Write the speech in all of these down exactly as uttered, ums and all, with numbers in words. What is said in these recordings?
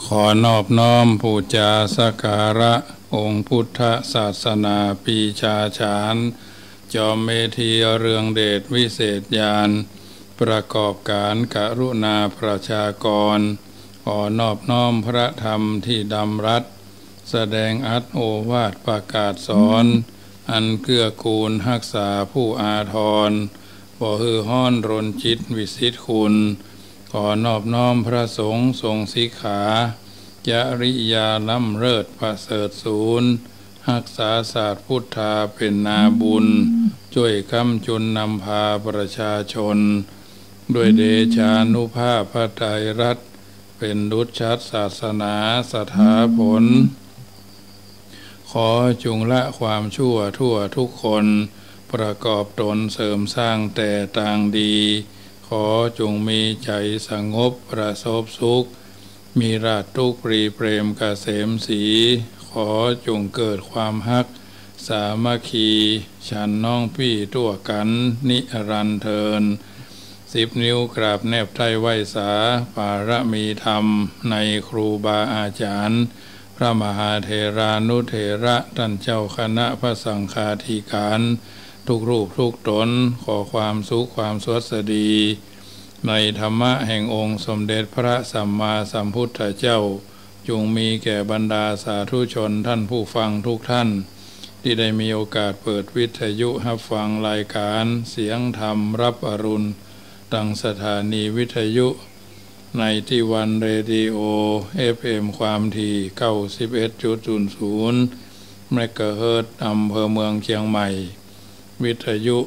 ขอนอบน้อมบูชาสักการะองค์พุทธศาสนาปีชาฉานจอมเมธีเรืองเดชวิเศษญาณประกอบการกรุณาประชากรขอนอบน้อมพระธรรมที่ดำรัสแสดงอัตโอวาทประกาศสอนอันเกื้อกูลรักษาผู้อาทรบ่ฮือห้อนรนจิตวิสิทธิคุณขอนอบน้อมพระสงฆ์ทรงสิกขาจริยาล้ำเลิศประเสริฐสูรรักษาศาสตร์พุทธาเป็นนาบุญช่วยค้ำจุนนำพาประชาชนด้วยเดชานุภาพพระไตรรัตน์เป็นดุจชัดศาสนาสถาผลขอจงละความชั่วทั่วทุกคนประกอบตนเสริมสร้างแต่ต่างดีขอจงมีใจสงบประสบสุขมีราชทุกปรีเปรมเกษมสีขอจงเกิดความฮักสามัคคีฉันน้องพี่ตัวกันนิรันดร์เทินสิบนิ้วกราบแนบไทยไหวสาปารมีธรรมในครูบาอาจารย์พระมหาเถรานุเถระท่านเจ้าคณะพระสังฆาธิการทุกรูปทุกตนขอความสุขความสวัสดีในธรรมะแห่งองค์สมเด็จพระสัมมาสัมพุทธเจ้าจงมีแก่บรรดาสาธุชนท่านผู้ฟังทุกท่านที่ได้มีโอกาสเปิดวิทยุรับฟังรายการเสียงธรรมรับอรุณตั้งสถานีวิทยุในที่วันเรดิโอ เอฟ เอ็ม ความถี่ เก้าสิบเอ็ดจุดศูนย์ศูนย์ เมกะเฮิรตซ์อำเภอเมืองเชียงใหม่วิทยุ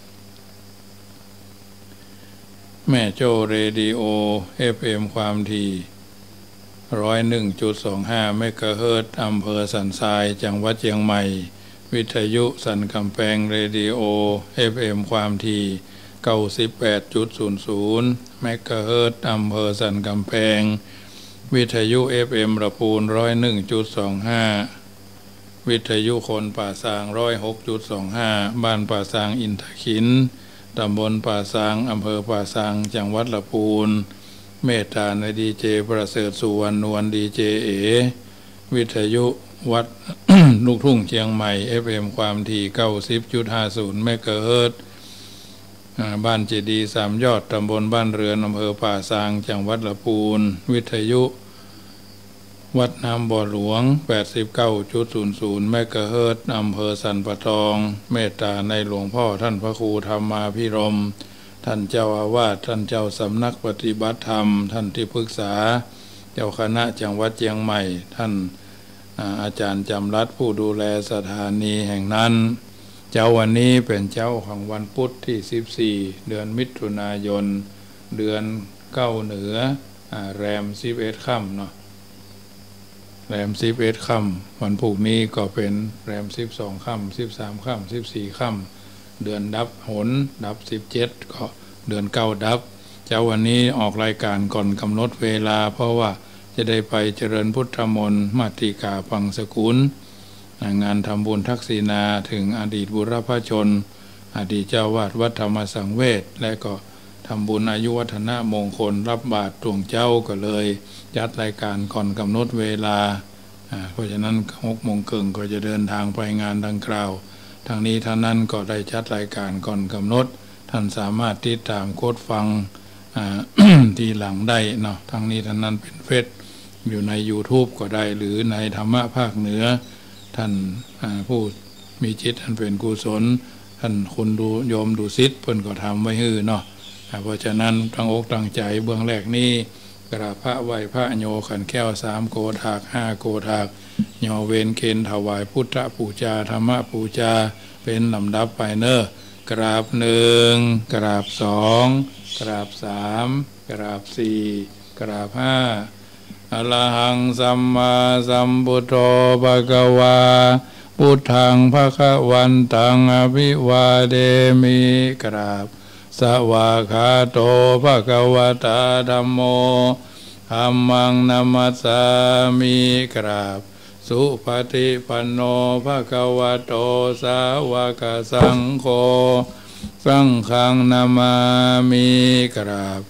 แม่โจ้เรดิโอ เอฟ เอ็ม ความถี่ หนึ่งร้อยเอ็ดจุดสองห้า เมกะเฮิรตซ์อำเภอสันทรายจังหวัดเชียงใหม่วิทยุสันกำแพงเรดิโอ เอฟ เอ็ม ความถี่ เก้าสิบแปดจุดศูนย์ศูนย์ เมกะเฮิรตซ์อำเภอสันกำแพงวิทยุ เอฟ เอ็ม ระพูน หนึ่งร้อยเอ็ดจุดสองห้า วิทยุคนป่าซาง หนึ่งร้อยหกจุดสองห้า บ้านป่าซางอินทขินตำบลป่าซางอำเภอป่าซางจังหวัดลำพูนเมตตาในดีเจประเสริฐสุวรรณนวลดีเจเอวิทยุวัด ลูกทุ่งเชียงใหม่ เอฟ เอ็ม ความถี่ เก้าสิบจุดห้าศูนย์ เมกะเฮิรตซ์บ้านเจดีย์สามยอดตำบลบ้านเรือนอำเภอป่าซางจังหวัดลำพูนวิทยุวัดน้ำบ่อหลวง แปดสิบเก้าจุดศูนย์ศูนย์ เมกะเฮิรตซ์อำเภอสันปะตองเมตตาในหลวงพ่อท่านพระครูธรรมาภิรมย์ท่านเจ้าอาวาสท่านเจ้าสำนักปฏิบัติธรรมท่านที่ปรึกษาเจ้าคณะจังหวัดเชียงใหม่ท่านอาจารย์จำรัดผู้ดูแลสถานีแห่งนั้นเจ้าวันนี้เป็นเจ้าของวันพุธที่สิบสี่เดือนมิถุนายนเดือนเก้าเหนือแรมสิบเอ็ดค่ำเนาะแรมสิบเอ็ดค่ำวันพุธนี้ก็เป็นแรมสิบสองค่ำสิบสามค่ำสิบสี่ค่ำเดือนดับหนดับสิบเจ็ดก็เดือนเก้าดับเจ้าวันนี้ออกรายการก่อนกำหนดเวลาเพราะว่าจะได้ไปเจริญพุทธมนต์มาติกาพังสกุลงานทำบุญทักษิณาถึงอดีตบุรพชนอดีตเจ้าวาดวัดธรรมสังเวชและก็ทำบุญอายุวัฒนมงคลรับบาตรตวงเจ้าก็เลยจัดรายการก่อนกำหนดเวลาเพราะฉะนั้นหกโมงครึ่งก็จะเดินทางไปงานดังกล่าวทางนี้ท่านนั้นก็ได้จัดรายการก่อนกำหนดท่านสามารถติดตามโค้ดฟัง ทีหลังได้เนาะทางนี้ท่านนั้นเป็นเฟซอยู่ใน YouTube ก็ได้หรือในธรรมะภาคเหนือท่านผู้มีจิตอันเป็นกุศลท่านคนดูโยมดูซิดเพิ่นก็ทำไว้ฮือเนาะเพราะฉะนั้นตั้งอกตั้งใจเบื้องแรกนี้กราบพระไหว้พระโยขันแก้วสามโกถากห้าโกถากโยเวนเคนถวายพุทธปูชาธรรมปูชาเป็นลำดับไปเนอะกราบหนึ่งกราบสองกราบสามกราบสี่กราบห้าอะระหังสัมมาสัมพุทโธภะคะวาพุทธังภคะวันตังอภิวาเทมิกราบสวากขาโตภะคะวะตาธัมโมธัมมังนัมมัสสามิกราบสุปฏิปันโนภะคะวะโตสาวกสังโฆสังฆังนามามิกราบ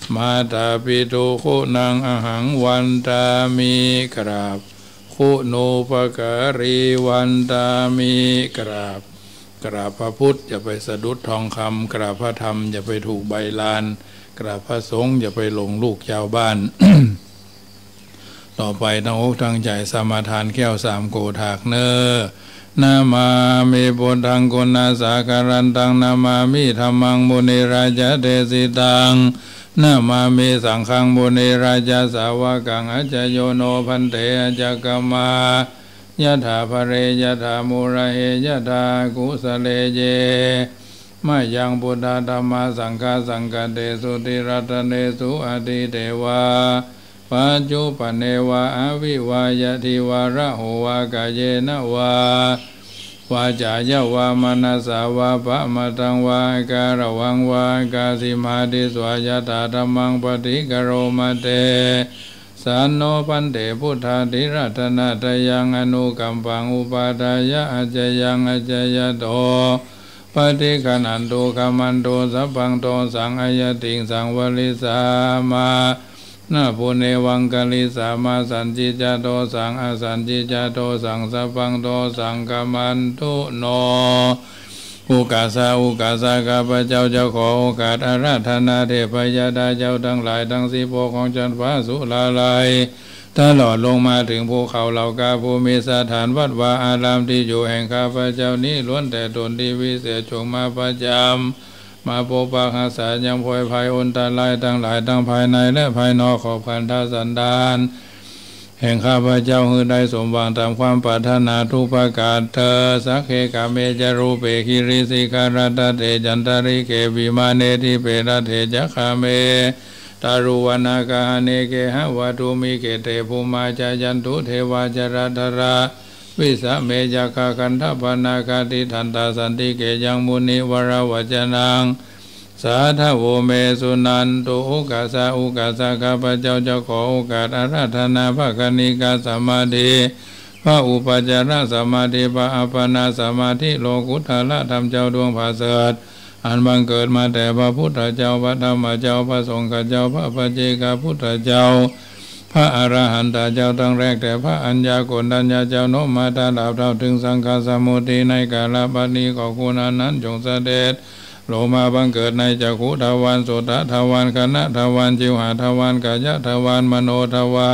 มาตาปิตุคุณังอหังวันตามิกราบคุณูปการีวันตามิกราบกราบพระพุทธอย่าไปสะดุดทองคำกราบพระธรรมอย่าไปถูกใบลานกราบพระสงฆ์อย่าไปหลงลูกชาวบ้าน ต่อไปตั้งอกตั้งใจสมาทานแก้วสามโกถากเนอนามามิพุทธังกุณาสาการันตังนามามิธัมมังมุนีราชเดสิตังนามามิสังฆังมุนีราชสาวกังอัจจโยโนพันเตอจกมายะถาภเรยะถามุระเหยะถากุสเลเยมายังบุตตาธรรมสังฆาสังฆเตสุติรัตเนสุอดิเทวาปัจจุปเนวะอวิวายะทิวาระโหวากายเยนะวาวาจายะวามนัสสาวาปะมะตังวาการะวังวากาสิมาดิสวายะตาธัมมังปฏิกโรมะเตสันโนปันเตพุทธาธิรัตนะทยังอนุกัมปังอุปาทายะอัจจยังอัจจยโตปฏิขนันโตกัมมันโตสัพพังโตสังอายติงสังวลิสามานาภูเนวังกาลิสามาสันจิจโตสังอสันจิจโตสังสัพพังโตสังกัมมันตุโนอุกาสาอุกาสาข้าพเจ้าจะขอโอกาสอาราธนาเทพยดาเจ้าทั้งหลายทั้งสิบหกของจันทร์ฟ้าสุลาลัยตลอดลงมาถึงภูเขาเหล่ากาภูมิสถานวัดวาอารามที่อยู่แห่งข้าพเจ้านี้ล้วนแต่ตนที่วิเศษจงมาประจำมาปกปักรักษายังพวยภัยอันตรายทั้งหลายทั้งภายในและภายนอกขอบขันธสันดานแห่งข้าพเจ้าฮือได้สมหวังตามความปรารถนาทุกประการเธอสักเคกาเมจารูเปคิริสิการัตเตจันตาริเกวิมาเนทิเปรเทจักขาเมตารุวานากาเนเกหะวัตุมิเกเตภูมาจายันตุเทวาจรัตระวิสะเมจักขันธปนาคาติทันตาสันติเกยังมุนิวรวัจนังสาธโวเมสุนันตุอุกาสาอุกาสาข้าพเจ้าจะขอโอกาสอาราธนาพระกนิกาสมาธิพระอุปจารสมาธิพระอัปปนาสมาธิโลกุตละธรรมเจ้าดวงผาเสดอันบังเกิดมาแต่พระพุทธเจ้าพระธรรมเจ้าพระสงฆ์เจ้าพระปัจเจกพุทธเจ้าพระอรหันตเจ้าตั้งแรกแต่พระอัญญาโกณฑัญญาเจ้าโนมาตาลาบเท่าถึงสังฆสมุทิในกาลบัดนี้ขอคุณอนั้นจงเสด็จโลมาบังเกิดในจักขุทวารโสตทวารคณะทวารจิวหาทวารกายทวารมโนทวาร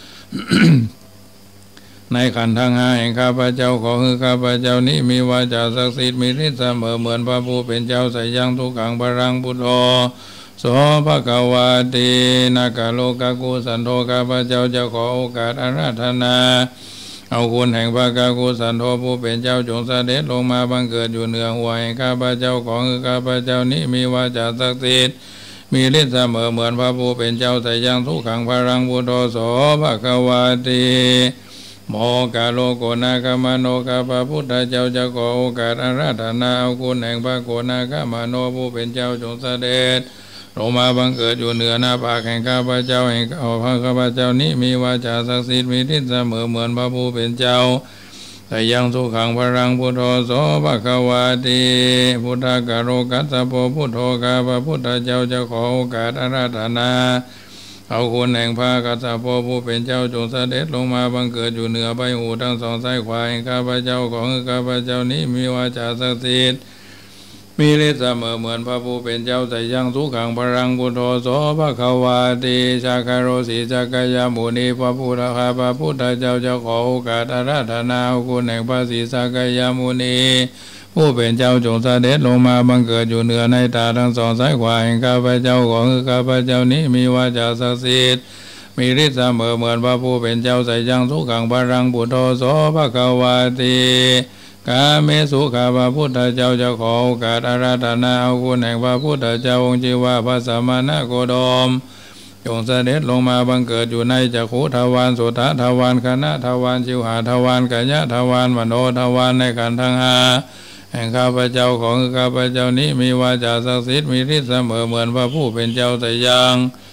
ในขันธ์ทั้งห้าแห่งข้าพเจ้าขอคือข้าพเจ้านี้มีวาจาศักดิ์สิทธิ์มีฤทธิ์เสมอเหมือนพระผู้เป็นเจ้าใส่ยังทุกขังพรังพุทโธโสภะคะวาตินากาโลกากุสันโธข้าพเจ้าจะขอโอกาสอาราธนาเอาคุณแห่งพระกากุสันโธผู้เป็นเจ้าจงเสด็จลงมาบังเกิดอยู่เหนือหัวแห่งข้าพเจ้าของคือข้าพเจ้านี้มีวาจาศักดิ์สิทธิ์มีฤทธิ์เสมอเหมือนพระผู้เป็นเจ้าใส่ยังทุกขังพรังพุทโธโสภะคะวาติโมกาโลโกนาคามโนข้าพระพุทธเจ้าจะขอโอกาสอาราธนาเอาคุณแห่งพระโกนาคามโนผู้เป็นเจ้าจงเสด็จลงมาบังเกิดอยู่เหนือหน้าผากแห่งข้าพเจ้าแห่งข้าพเจ้านี้มีวาจาศักดิ์สิทธิ์มีฤทธิ์เสมอเหมือนพระผู้เป็นเจ้าแต่ยังสุขังพรังพุทโธโสภะคะวาติพุทธกโรกัสสะโพพุทโธข้าพระพุทธเจ้าจะขอโอกาสอาราธนาเอาคุณแห่งพระกัสสะโพผู้เป็นเจ้าจงเสด็จลงมาบังเกิดอยู่เหนือใบหูทั้งสองซ้ายขวาแห่งข้าพเจ้าของข้าพเจ้านี้มีวาจาศักดิ์สิทธิ์มีฤทธิ์เสมอเหมือนพระผู้เป็นเจ้าแต่ยังสุขังพรังพุทโธโสภะคะวาติชาคารโรสีจักยามุนีพระพุทธข้าพระพุทธเจ้าจะขอโอกาสอาราธนาคุณแห่งพระศรีสักยามุนีผู้เป็นเจ้าจงเสด็จลงมาบังเกิดอยู่เหนือในตาทั้งสองซ้ายขวาแห่งข้าพเจ้าของข้าพเจ้านี้มีวาจาศักดิ์สิทธิ์มีฤทธิ์เสมอเหมือนพระผู้เป็นเจ้าแต่ยังสุขังพรังพุทโธโสภะคะวาติกาเมสุขาพระพุทธเจ้าจะขอโอกาสอาราธนาเอาคุณแห่งพระพุทธเจ้าองค์ชื่อว่าพระสัมมาณโคดมจงเสด็จลงมาบังเกิดอยู่ในจักขุทวารโสตทวารคณะทวารจิวหาทวารกายทวารมโนทวารในขันธ์ทั้งห้าแห่งข้าพเจ้าของข้าพเจ้านี้มีวาจาศักดิ์สิทธิ์มีฤทธิ์เสมอเหมือนพระผู้เป็นเจ้าแต่ยัง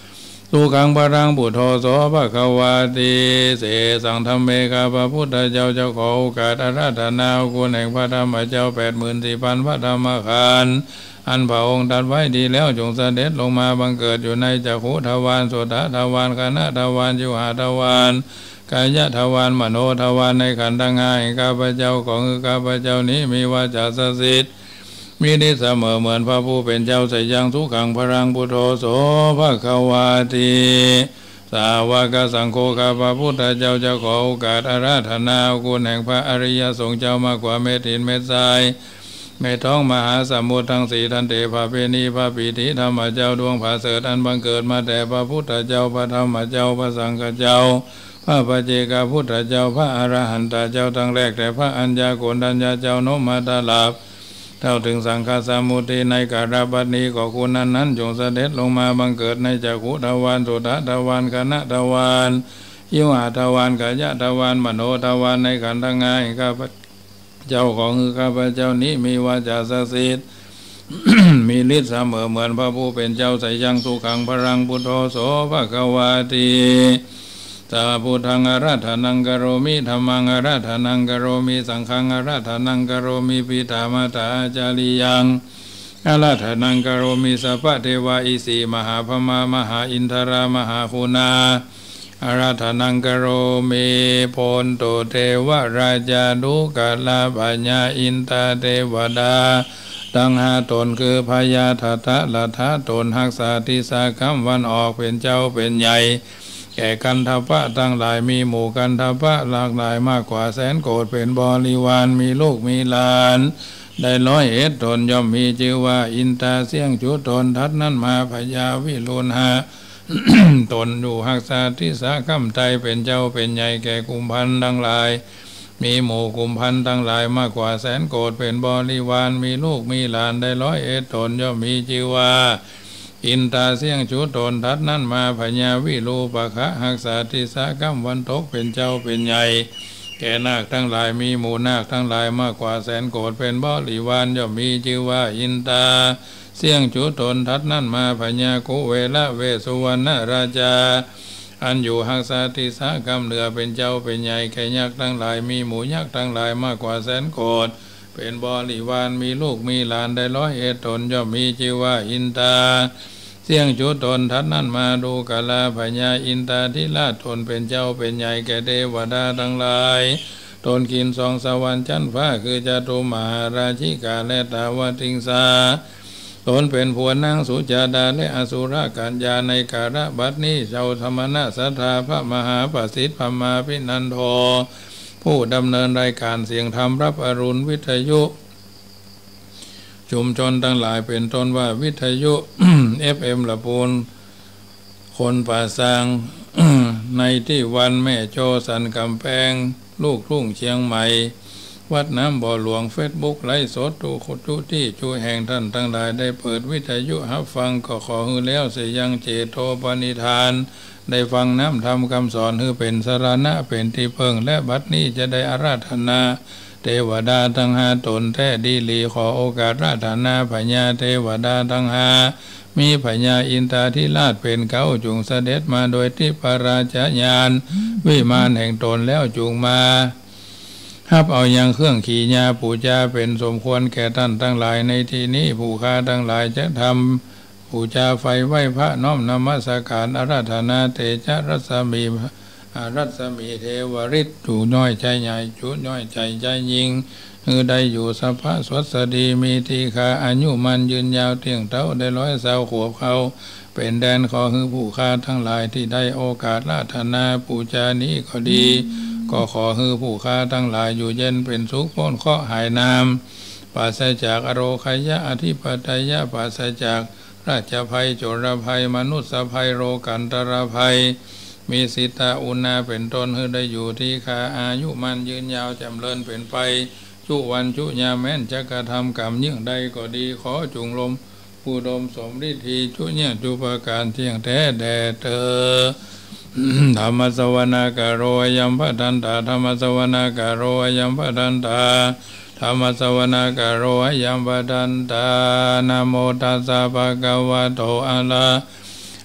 สุขังปรังปุโธโสภะคะวาติเสสังธรรมเมกาพระพุทธเจ้าเจ้าขอโอกาสอาราธนาคุณแห่งพระธรรมเจ้าแปดหมื่นสี่พันพระธรรมขันธ์อันพระองค์ตรัสไว้ดีแล้วจงเสด็จลงมาบังเกิดอยู่ในจักขุทวารโสตทวารคณะทวารชิวหทวารกายทวารมโนทวารในขันธ์ทั้งห้าข้าพเจ้าของข้าพเจ้านี้มีวาจาศักดิ์สิทธิ์มีนิสเสมอเหมือนพระผู้เป็นเจ้าใส่ยังสุขังพรังพุทโธโสภะคะวาติสาวกสังโฆข้าพระพุทธเจ้าจะขอโอกาสอาราธนาคุณแห่งพระอริยสงฆ์เจ้ามากกว่าเม็ดหินเม็ดทรายเมตท้องมหาสมุทรทั้งสี่ทันเตภาเปนีพระปิติธรรมเจ้าดวงผาเสดอันบังเกิดมาแต่พระพุทธเจ้าพระธรรมเจ้าพระสังฆเจ้าพระปัจเจกพุทธเจ้าพระอรหันตเจ้าทั้งแรกแต่พระอัญญาโกณทัญญาเจ้าโนมาตาลาภเท่าถึงสังฆสมุทในการบัดนี้ก็คุณนั้นนั้นจงเสด็จลงมาบังเกิดในจักขุทวารโสตทวารคณะทวารยิวหทวารกายทวารมโนทวารในขันธ์ทั้งห้าข้าพเจ้าของคือข้าพเจ้านี้มีวาจาศักดิ์สิทธิ์ มีฤทธิ์เสมอเหมือนพระผู้เป็นเจ้าใส่ยังสุขังพรังพุทโธโสภะคะวาติตาพุทธังอาราธนังกโรมิธัมมังอาราธนังกโรมิสังฆังอาราธนังกโรมิปิตามาตาจาริยังอาราธนังกโรมิสัพพะเทวาอิสีมหาพมามหาอินทรามหาภูนาอาราธนังกโรมิโพนโตเทวราชาดุกาลาปัญญาอินตาเทวดาตั้งห้าตนคือพญาทัตตะลัทธะตนหักษาทิสาคัมวันออกเป็นเจ้าเป็นใหญ่แก่กันทพะตั้งหลายมีหมู่กันทพะหลากหลายมากกว่าแสนโกฏเป็นบริวารมีลูกมีหลานได้ร้อยเอ็ดตนย่อมมีชื่อว่าอินตาเสียงจุตนทัดนั้นมาพญาวิรุณหะ ตนอยู่หักษาทิสาคัมไตเป็นเจ้าเป็นใหญ่แก่กุมพันธ์ทั้งหลายมีหมู่กุมพันธ์ทั้งหลายมากกว่าแสนโกฏเป็นบริวารมีลูกมีหลานได้ร้อยเอ็ดตนย่อมมีชื่อว่าอินตาเสียงชุตนทัดนั้นมาพญาวิรูปคะหักษาทิสาคัมวันทกเป็นเจ้าเป็นใหญ่แก่นาคทั้งหลายมีหมู่นาคทั้งหลายมากกว่าแสนโกฏเป็นบริวารย่อมมีชื่อว่าอินตาเสียงชุตนทัดนั้นมาพญากุเวละเวสุวรรณราชาอันอยู่หักษาทิสาคัมเหนือเป็นเจ้าเป็นใหญ่แก่ยักษ์ทั้งหลายมีหมู่ยักษ์ทั้งหลายมากกว่าแสนโกฏเป็นบริวารมีลูกมีหลานได้ร้อยเอ็ดตนย่อมมีชื่อว่าอินตาเสียงจุตนทัดนั้นมาดูกาลาพญาอินตาที่ลาดตนเป็นเจ้าเป็นใหญ่แก่เทวดาทั้งหลายตนกินสองสวรรค์ชั้นฟ้าคือจตุมหาราชิกาและตาวติงสาตนเป็นผัวนางสุจาดาและอสุรกัญญาในการะบัดนี้เจ้าธรรมนาสัทธาพระมหาประสิทธิ์พมาพินันโทผู้ดำเนินรายการเสียงธรรมรับอรุณวิทยุชุมชนทั้งหลายเป็นต้นว่าวิทยุ เอฟ เอ็ม ละปูนคนป่าซาง ในที่วันแม่โจสันกำแพงลูกทุ่งเชียงใหม่วัดน้ำบ่อหลวงเฟซบุ๊กไลฟ์สดทุกทุกที่ช่วยแห่งท่านทั้งหลายได้เปิดวิทยุหับฟังก็ขอฮือแล้วเสียยังเจโตปณิธานได้ฟังน้ำทำคำสอนฮือเป็นสรณะเป็นที่เพิ่งและบัดนี้จะได้อาราธนาเทวดาทั้งห้าตนแท้ดีลีขอโอกาสราธนาพญาเทวดาทั้งห้ามีพญาอินทราธิราชเป็นเขาจุงเสด็จมาโดยที่ปราชญาณวิมานแห่งตนแล้วจุงมาฮับเอายังเครื่องขี่ญาปูจาเป็นสมควรแก่ท่านทั้งหลายในที่นี้ผู้ค้าทั้งหลายจะทำปูจาไฟไหว้พระน้อมนมัสการอาราธนาเตจรัศมีอารัศมีเทวฤทธิ์จูน้อยใจใหญ่จูน้อยใจใจยิงฮือได้อยู่สภาสวัสดีมีทีคาอายุมันยืนยาวเที่ยงเท่าได้ร้อยสาวขวบเขาเป็นแดนขอฮือผู้ค้าทั้งหลายที่ได้โอกาสราธนาปูจานี้ก็ดีก็ขอฮือผู้ค้าทั้งหลายอยู่เย็นเป็นสุขพ้นข้อหายนามปราศจากอโรคยะอธิปไตยะปราศจากราชภัยโจรภัยมนุษยภัยโรกันตรภัยมีสิตาอุณาเป็นต้นให้ได้อยู่ที่คาอายุมันยืนยาวจำเริญเป็นไปชุวันชุยาแม้นจะกระทำกรรมยิ่งใดก็ดีขอจุงลมผู้ดมสมฤทธิชุเนี่ยจุปการเที่ยงแท้แด่เธอ ธรรมสวนาการโรยัมพทันตาธรรมสวนาการโรยัมพทันตาธรรมสวนาการโรยัมพทันตานะโมตัสสะภะคะวะโตอะระ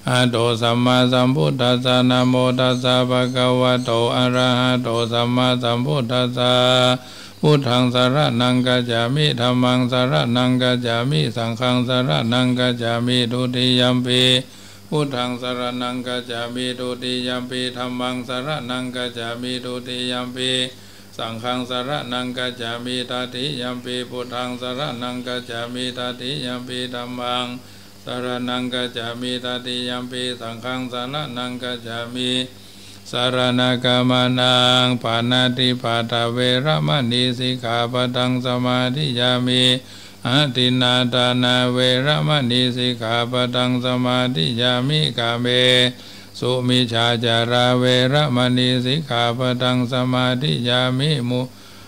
อะโตสัมมาสัมพุทธัสสะนะโมตัสสะภะคะวะโตอะระหะโตสัมมาสัมพุทธัสสะพุทธังสรณังกัจฉามิธัมมังสรณังกัจฉามิสังฆังสรณังกัจฉามิทุติยัมปิพุทธังสรณังกัจฉามิทุติยัมปิธัมมังสรณังกัจฉามิทุติยัมปิสังฆังสรณังกัจฉามิตติยัมปิพุทธังสรณังกัจฉามิตติยัมปิธัมมังสรณังกัจฉามิตติยัมปิสังฆังสรณังกัจฉามิสารณกามานังปานาติปาตาเวรมณีสิกขาปดังสมาธิยามิอาทินาทานาเวรมณีสิกขาปดังสมาธิยามิกาเมสุมิชาจาราเวรมณีสิกขาปดังสมาธิยามิมุ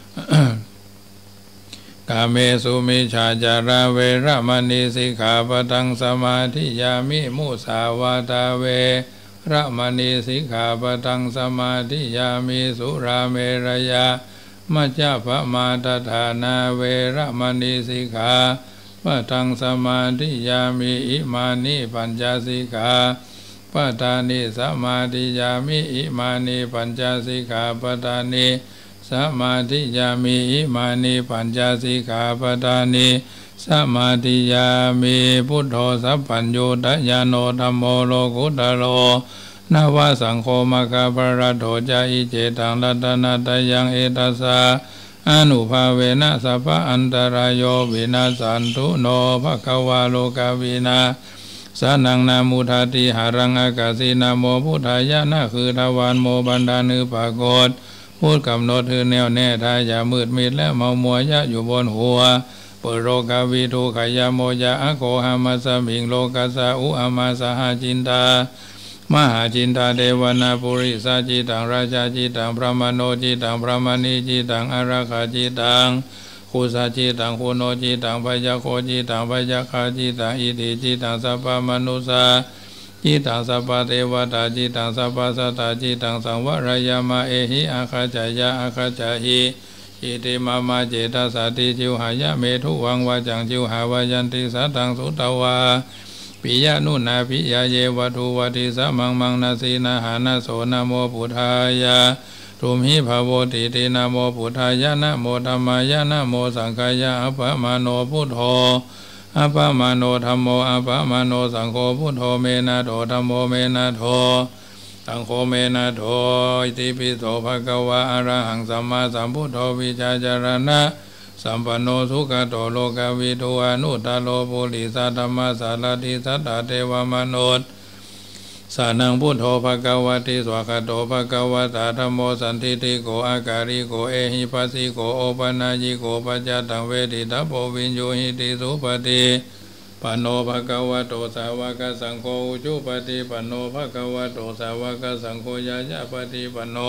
กาเมสุมิชาจาราเวรมณีสิกขาปดังสมาธิยามิมุสาวาตาเวระมณีสิกขาปดังสมาธิยามิสุราเมรยะมัจจปมาทฐานาเวระมณีสิกขาปดังสมาธิยามิอิมานิปัญจสิกขาปทานิสมาธิยามิอิมานิปัญจสิกขาปทานิสมาธิยามิอิมานิปัญจสิกขาปทานิสมาธิยามิพุทโธสัพพัญโยตยานโนธัมโมโลกุตโรนาวาสังโฆมะกะปะระโถจาอิเจตังรัตนาตยังเอตัสสะอนุภาเวนะสัพพะอันตรายโยวินาสันตุโนภควาโลกาวินาสานังนามุทาติหารังอากาศินาโมพุทธายะนะคือทวารโมบันดานึปากฏพูดกำหนดคือแนวแน่ทายามืดมิดและเมามัวยะอยู่บนหัวปุโรกาวิทุขยาโมยะอโกหามาสมิงโลกัสสะอุอามาสหจินตามหาจินตาเดวนาปุริสาจิตังราชาจิตังพระมโนจิตังพระมณีจิตังอาราคาจิตังคุสาจิตังคุโนจิตังพยาโคจิตังพยาคาจิตังอิติจิตังสัพพมนุสาจิตังสัพพเทวตาจิตังสัพพสัตตาจิตังสังวรายามาเอหิอาคาจายะอาคาจาหิอิติมามาเจตสาติจิวหายะเมทุวังวาจังจิวหาวายันติสัตตังสุตวาปิยะนุนาปิยะเยวัตุวัติสมังมังนาสีนาหานาโสนะโมพุทธายะทุมหิภาโวติตินะโมพุทธายะนะโมธัมมายะนะโมสังฆายะอัปปะมาโนพุทโธอัปปะมาโนธัมโมอัปปะมาโนสังโฆพุทโธเมนะโธธัมโมเมนะโธสังโฆเมนะโธอิติปิโสภะคะวะอะระหังสัมมาสัมพุทโธวิชาจารณะสัมปันโนสุขโตโลกวิทูอนุตตโลปุริสัทธมสารติสัตตเทวมนุษย์สานังพุทโธภะคะวะติสวะคโตภะคะวะตาธัมโมสันทิฏฐิโกอาการิโกเอหิปัสสิโกโอปนายิโกปัจจตังเวทิตาโพวิญโยหิติสุปฏิปันโนภะคะวะโตสาวกสังโฆอุจุปฏิปันโนภะคะวะโตสาวกสังโฆยายะปฏิปันโน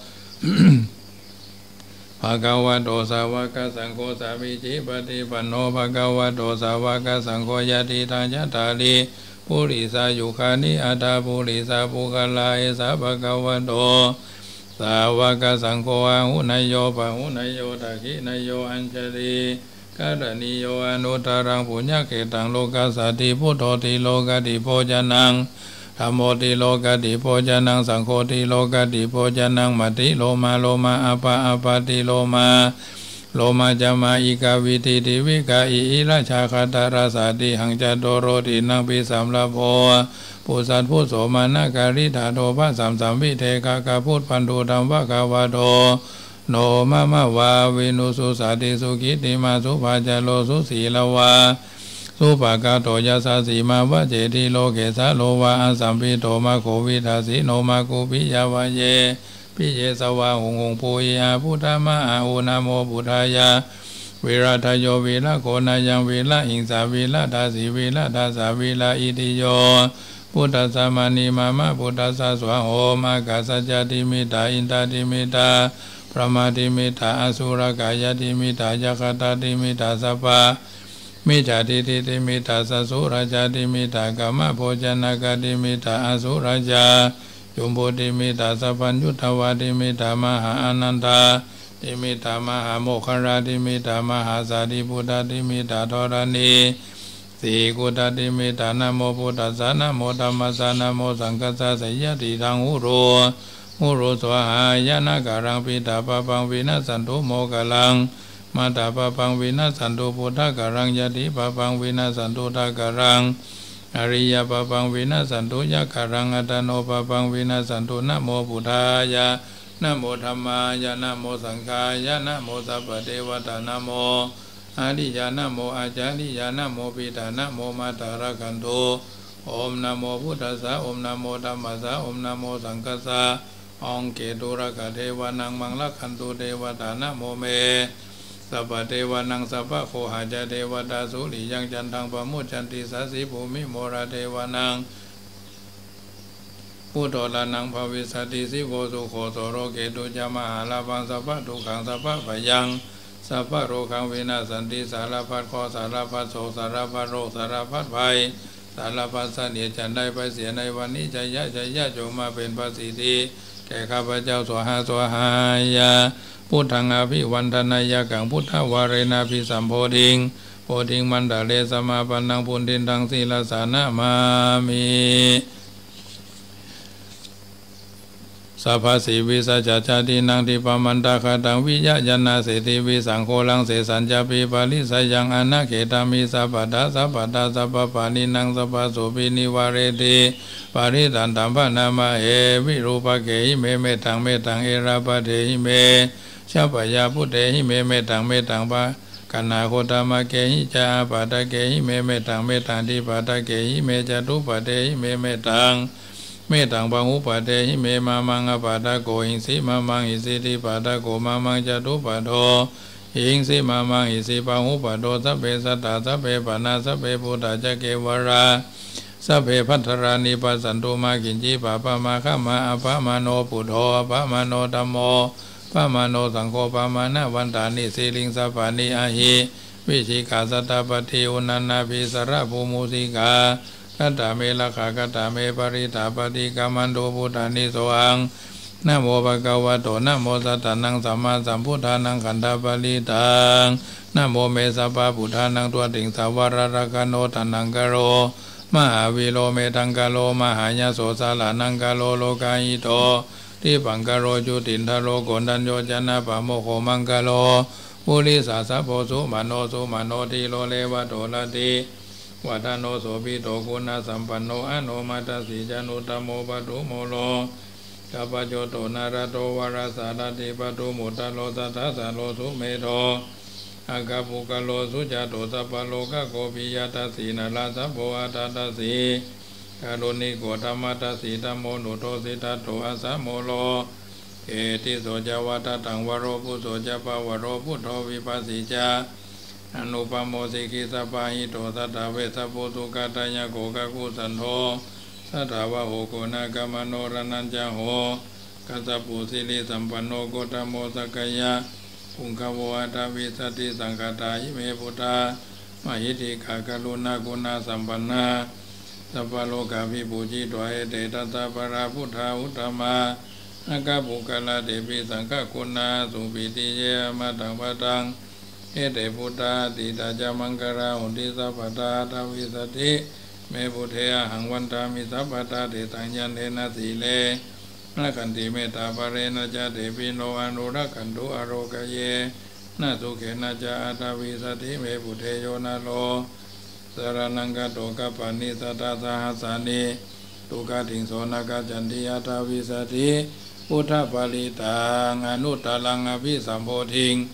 ภะคะวะโตสาวกสังโฆสามิจิปฏิปันโนภะคะวะโตสาวกสังโฆยะติทังยัตถาลิปุริสายุคานิอัตถาปุริสาปุคลาเอสะภะคะวะโตสาวกสังโฆอาหุนายโยปะหุนายโยทักขินายโยอัญชลีการณิโยอนุตตรังปุญญเกตังโลกัสสติพุทโธติโลกติโพจนังธัมโมติโลกติโพจนังสังโฆติโลกติโพจนังมัตติโลมาโลมาอปะอปะติโลมาโลมาจามาอิกาวิติติวิกาอิอิราชาคตาราสาติหังจัตโตโรตินังปิสัมลาโภปุสัตพุโสมานาการิธาโทภะสัมสัมวิเทกากาพุทธปันโทธัมภะกาวาโทโนมะมะวาวินุสุสาติสุขิติมาสุภาจโลสุสีลวาสุปากาโตยัสสะสีมาวะเจติโลเกสะโลวาอัสสัมปิโตมาโควิทาสีโนมากุปิยาวะเยปิเยสวะหงหงปูยาพุทธมะอาอุนาโมพุทธายาวิราทโยวิละโกนายังวิละหิงสาวิละทาสีวิละทาสาวิละอิติโยพุทธสามานิมามะพุทธสาสวะโหมากาสัจจติมิตาอินตาติมิตาพระมาติมิตาอสุรกายติมิตายัคตาติมิตาสัพพะมิจาติติติมิตาสัสุราจาติมิตากามะโภจนากาติมิตาอสุราจายุมโพติมิตาสัพพัญญุตวาติมิตามหาอนันตาติมิตามหาโมคคาราติมิตามหาสาธิพุทธติมิตาธรณีเสสีกุตติเมตานะโมพุทธัสสะนะโมธัมมัสสะนะโมสังฆัสสะสยติทังอุโรอุโรสวหายะนะการังปิตาปะปังวินัสสันตุโมกะลังมาตาปะปังวินัสสันตุพุทธการังยะติปะปังวินัสสันตุทาการังอริยปะปังวินัสสันตุยะการังอัตโนปะปังวินัสสันตุนะโมพุทธายะนะโมธัมมายะนะโมสังฆายะนะโมสัพพะเทวตานะโมอาดิยานะโมอาจาริยานะโมปิตานะโมมาตาระกันโตโอมนะโมพุทธัสสะโอมนะโมธัมมัสสะโอมนะโมสังฆัสสะองเกตุระกะเทวานังมังลักขันตุเทวตานะโมเมสัพพะเทวานังสัพพะโคหะจเทวตาสุริยังจันทังปะมุจจันติสัสสิภูมิโมระเทวานังพุทโธลานังภวิสัตติสิโกสุโขโสโรเกตุจามหาลาภังสัพพะทุกขังสัพพะพยังสัพพะโรคังวินาสันติสารพัดข้อสารพัดโศกสารพัดโรคสารพัดภัยสารพัดเสนียดจันได้ไปเสียในวันนี้ใจยะใจยะจงมาเป็นประสิทธิแก่ข้าพเจ้าสวหาสวหายาพุทธังอภิวันทนายกังพุทธวาเรนาภิสัมโพธิงโพธิงมันดาเลสมาปันนังปุณฑินทังศีลสานะมามิสัพพสิวิสัจจตินังทิปมันตาคตังวิยะยนาเสติวิสังโฆลังเสสัญจปิปาลิสยังอนาเขตามิสัพพะทาสัพพะทาสัพพะปานินังสัพพะโสปินิวาเรติปาริตันตัมภนามาเอวิรูปเกหิเมเมตังเมตังเอราปเทหิเมชาปยาพุทเทหิเมเมตังเมตังปะกันาโคตามะเกหิจาปะตะเกหิเมเมตังเมตังทิปะตะเกหิเมจตุปะเทหิเมเมตังเมตังปังอุปเทหิเมมามังอปาตะโกหิงสิมามังอิสิติปาตะโกมามังจตุปะโทหิงสิมามังอิสิปังอุปโทสัพเพสัตตาสัพเพปานาสัพเพพุทธะจะเกวราสัพเพพัทธรานิปัสสันตุมากินจิปะปะมาฆะมาอภะมโนปุโธอภะมโนธัมโมปะมโนสังโฆปะมานะวันตานิสีลิงสัพพานิอาหิวิชิกาสัตตปฏิอุนันนาภิสระภูมุสิกากัตตาเมลขากตาเมปริตาปฏิกามันโดพุทธานิโสอังนะโมภะคะวะโตนะโมสัตตานังสัมมาสัมพุทธานังขันธปริตังนะโมเมสัพพะพุทธานังตัวติงสาวรรกโนตันังกโรมหาวิโลเมตังกโลมหายาโสสาลานังกโลโลกายิโตที่ปังกโรจุตินทโลโกนัญโยจนะปะโมโคมังกโลปุริสาสะโพสุมโนสุมโนทิโลเลวะโตลติวัฏโนโสภิโตกุณสัมปันโนอโนมัตสีจานุตโมปตุโมโลกัปปโจโตนารโตวารสารติปตุมุตตโลสัทธสโลสุเมโทอากาปุกโลสุจาโตสัพพโลกโกปิยตัสสีนาลาสัพโพอัตตัสสีกาโรนิโกธรรมตัสสีธัมโมนุโตสิทัตโตอาสโมโลเอติโสจวัตตังวโรปุโสจปวโรพุทโธวิปัสสิจาอนุปโมสิกิสัพพะหิโตสัตตเวสัพพุตุกตายโกกกุสันโธสัทธาวะโหโกนากามโนรนัญจโหกัสสปุสิริสัมปันโนโกตโมสกยะปุงคโวอัตวิสติสังฆตาหิเมพุทธามหิติขากรุณากุณาสัมปันนาสัพพโลกาภิปุจิตวะเอเตตัสสะปะราพุทธาอุตตมาอากาปุกะลาเตปิสังฆกุณาสุปิติเยมาตังปะตังเอเตพุทธาติตาจามังกราหุติสัพพตาทวิสติเมพุทเทหังวันตามิสัพพตาเตตัญญันเทนะสีเลนะขันติเมตตาปะเรนะจาเตปิโนอนุรักขันตุอโรกเยนะสุเขนะจาอัตวิสติเมพุทเทโยนะโลสารนังกโตกปานิสัตตาสหัสสานิตุกติงโสนกจันติอัตวิสติพุทธปาลิตังอนุตตลังอภิสัมโพธิง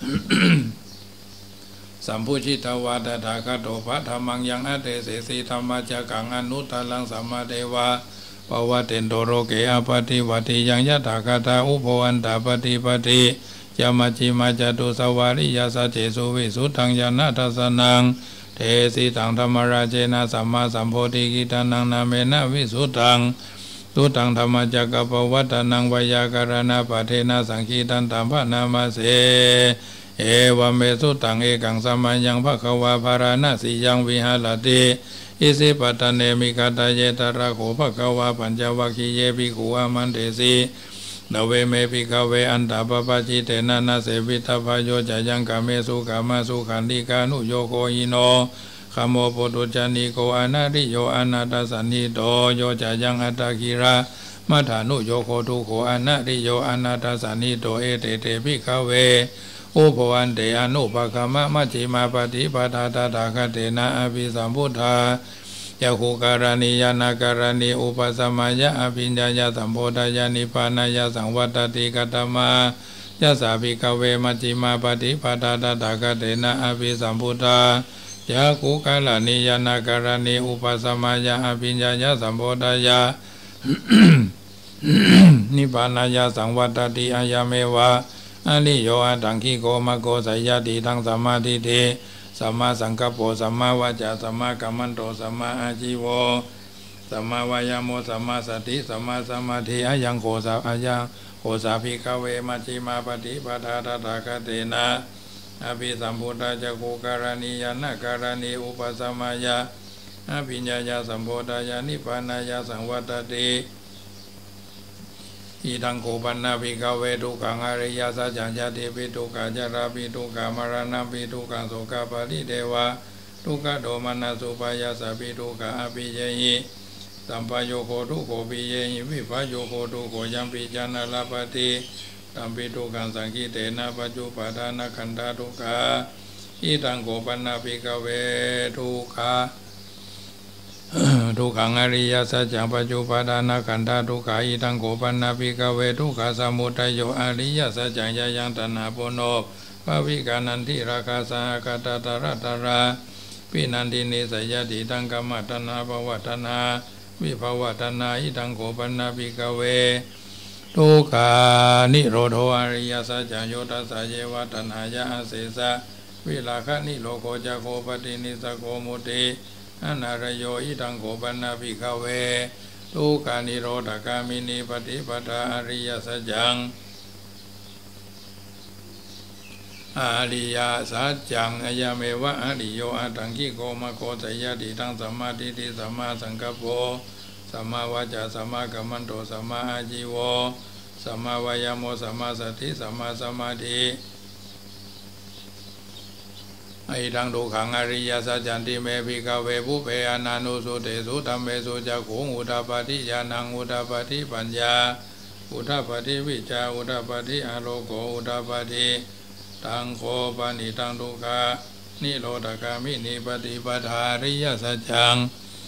สัมพุชิตวาตถาคโตภะธรรมังยังอเตเสสีธรรมจักขังอนุตตลังสัมมาเทวะปวัตเตนโตโรเกอปฏิวัติยังยถาคตาอุปวันตาปฏิปฏิยามัจจิมาจตุสวาริยาสัจเจสุวิสุทังยานาทัสนังเทสีตังธรรมราเจนะสัมมาสัมโพธิกิตานังนาเมนะวิสุทังสุตังธรรมจักปวัตนังวยาการณาปเทนะสังคีตันตัมภนามาเสเอวเมสุตังเอกังสัมมัญญังภควาภาราณสียังวิหารติอิสิปตเนมิกตเยตระโขภควาปัญจวัคคีเยภิกขุอามันเตสีนเวเมภิกขเวอันตาปปจิเตนะนะเสวิตาภโยจะยังกาเมสุกามาสุขันติกานุโยโคหิโนขโมปุตุจานิโกอนาริโยอนาตสันนิโตโยจะยังอัตตากิระมัฏฐานุโยโคทุโขอนาริโยอนาตสันนิโตเอเตเตภิกขเวอุปวันเตอนุปกามะมัจฉิมาปฏิปทาตถาคเตนะอภิสัมพุทธายะโคการณียานาการณีอุปสมัยะอภิญญายะสัมโพธายานิพพานายะสังวัตติกัตตมายะสาภิกขเวมัจฉิมาปฏิปทาตถาคเตนะอภิสัมพุทธายะโคการณียานาการณีอุปสมัยะอภิญญายะสัมโพธายานิพพานายะสังวัตติอายะเมวะอริโยอัตถังคิโกมะโกสัยยติทังสัมมาทิฏฐิสัมมาสังกัปโปสัมมาวาจาสัมมากัมมันโตสัมมาอาชีวสัมมาวายามโมสัมมาสติสัมมาสมาธิอายังโคสาอายังโคสาภิกขเวมัชฌิมาปฏิปทาตถาคเตนะอภิสัมพุทธาจักขุการณียานาการณีอุปสมัยะอภิญญายาสัมโพธายานิพพานายาสังวัตติอิทังโคปันนาภิกขเวทุกขังอริยสัจจังยะติปิทุกขจาราปิทุกขมรณะปิทุกขังโสกปริเทวะทุกขโทมนัสสุปายาสปิทุกขอภิเยหิสัมปโยโคทุกโขปิเยหิวิภัยโยโคทุกโขยัมปิจานาลาปติตัมปิทุกขังสังคิเตนะปัจจุปทานะขันธาทุกขาอิทังโคปันนาภิกขเวทุกขาทุกขังอริยสัจจังปัจจุปทานะขันธาทุกขาอิทังโกปันนาภิกขเวทุกขาสมุทัยโยอริยสัจจังยะยังตัณหาปุโนภวิกานันทิราคาสหกตตระตระปินันทินิสัยยติตังกัมมตัณหาภวตัณหาวิภวตัณหาอิทังโกปันนาภิกขเวทุกขานิโรธอริยสัจจังโยทัสสะเยวตัณหายะอาเสสะวิราคะนิโรโคจะโคปฏินิสโกมุติอนารโยอิทังโกปันนาภิกขเวทุกขานิโรธกามินีปฏิปทาอริยสัจจังอริยสัจจังอายะเมวะอริโยอัตถังคิโกมะโคสัยยติทังสัมมาทิฏฐิสัมมาสังกัปโปสัมมาวาจาสัมมากัมมันโตสัมมาอาชีวสัมมาวายามโมสัมมาสติสัมมาสมาธิไอ้ดังทุกขังอริยสัจจันติเมภิกขเวภุเพอนานุสุเตสุธัมเมสุจักขุงอุทปาทิญาณังอุทปาทิปัญญาอุทปาทิวิจาอุทปาทิอโลโกอุทปาทิตังโคปานิตังทุกขานิโรธกามินิปฏิปทาอริยสัจจัง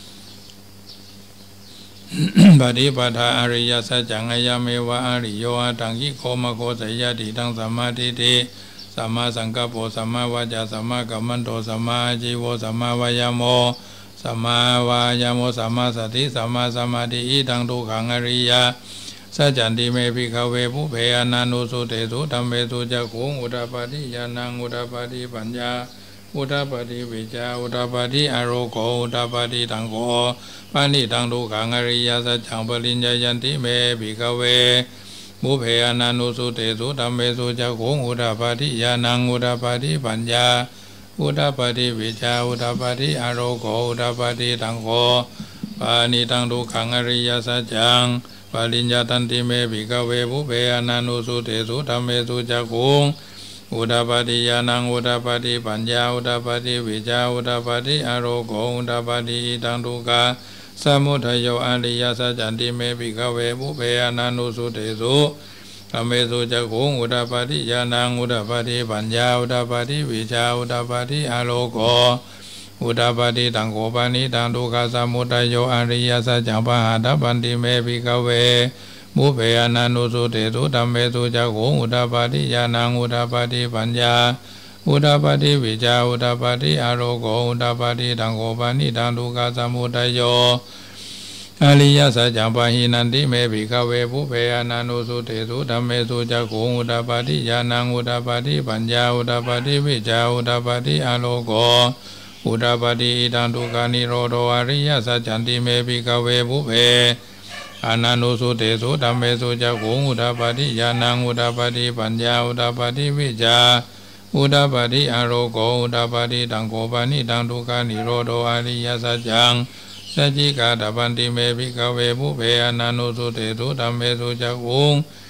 ปฏิปทาอริยสัจจังอายะเมวะอริโยอัตถังคิโกมะโคสัยยติทังสัมมาทิฏฐิสัมมาสังกัปโปสัมมาวาจาสัมมากัมมันโตสัมมาอาชีวสัมมาวายามโมสัมมาวายามโมสัมมาสติสัมมาสมาธิอิทังทุกขังอริยสัจจันติเมภิกขเวภุเพอนานุสุเตสุธัมเมสุจักขุงอุทปาทิญาณังอุทปาทิปัญญาอุทปาทิวิจาอุทปาทิอโรโกอุทปาทิตังโกปานิตังทุกขังอริยสัจจังปริญญายันติเมภิกขเวมุเพอนานุสุเตสุธัมเมสุจักขุงอุทปาทิญาณังอุทปาทิปัญญาอุทปาทิวิจาอุทปาทิอโรโกอุทปาทิตังโกปานิตังทุกขังอริยสัจจังปริญญาตันติเมภิกขเวภุเพอนานุสุเตสุธัมเมสุจักขุงอุทปาทิญาณังอุทปาทิปัญญาอุทปาทิวิจาอุทปาทิอโรโกอุทปาทิตังทุกขาสมุทัยโยอริยสัจจันติเมภิกขเวภุเพอนานุสุเตสุธัมเมสุจักขุงอุทปาทิญาณังอุทปาทิปัญญาอุทปาทิวิจาอุทปาทิอโลโกอุทปาทิตังโกปานิตังทุกขาสมุทัยโยอริยสัจจังปหาทปันติเมภิกขเวภุเพอนานุสุเตสุธัมเมสุจักขุงอุทปาทิญาณังอุทปาทิปัญญาอุทปาทิวิจาอุทปาทิอโรโกอุทปาทิตังโกปานิตังทุกขาสมุทัยโยอริยสัจจังปะหินันติเมภิกขเวภุเพอนานุสุเตสุธัมเมสุจักขุงอุทปาทิญาณังอุทปาทิปัญญาอุทปาทิวิจาอุทปาทิอโลโกอุทปาทิตังทุกขานิโรธอริยสัจจันติเมภิกขเวภุเพอนานุสุเตสุธัมเมสุจักขุงอุทปาทิญาณังอุทปาทิปัญญาอุทปาทิวิจาอุทปาทิอโรโกอุทปาทิตังโกปานิตังทุกขานิโรธอริยสัจจังสัจจิกาตปันติเมภิกขเวภุเพอนานุสุเตสุธัมเมสุจักขุง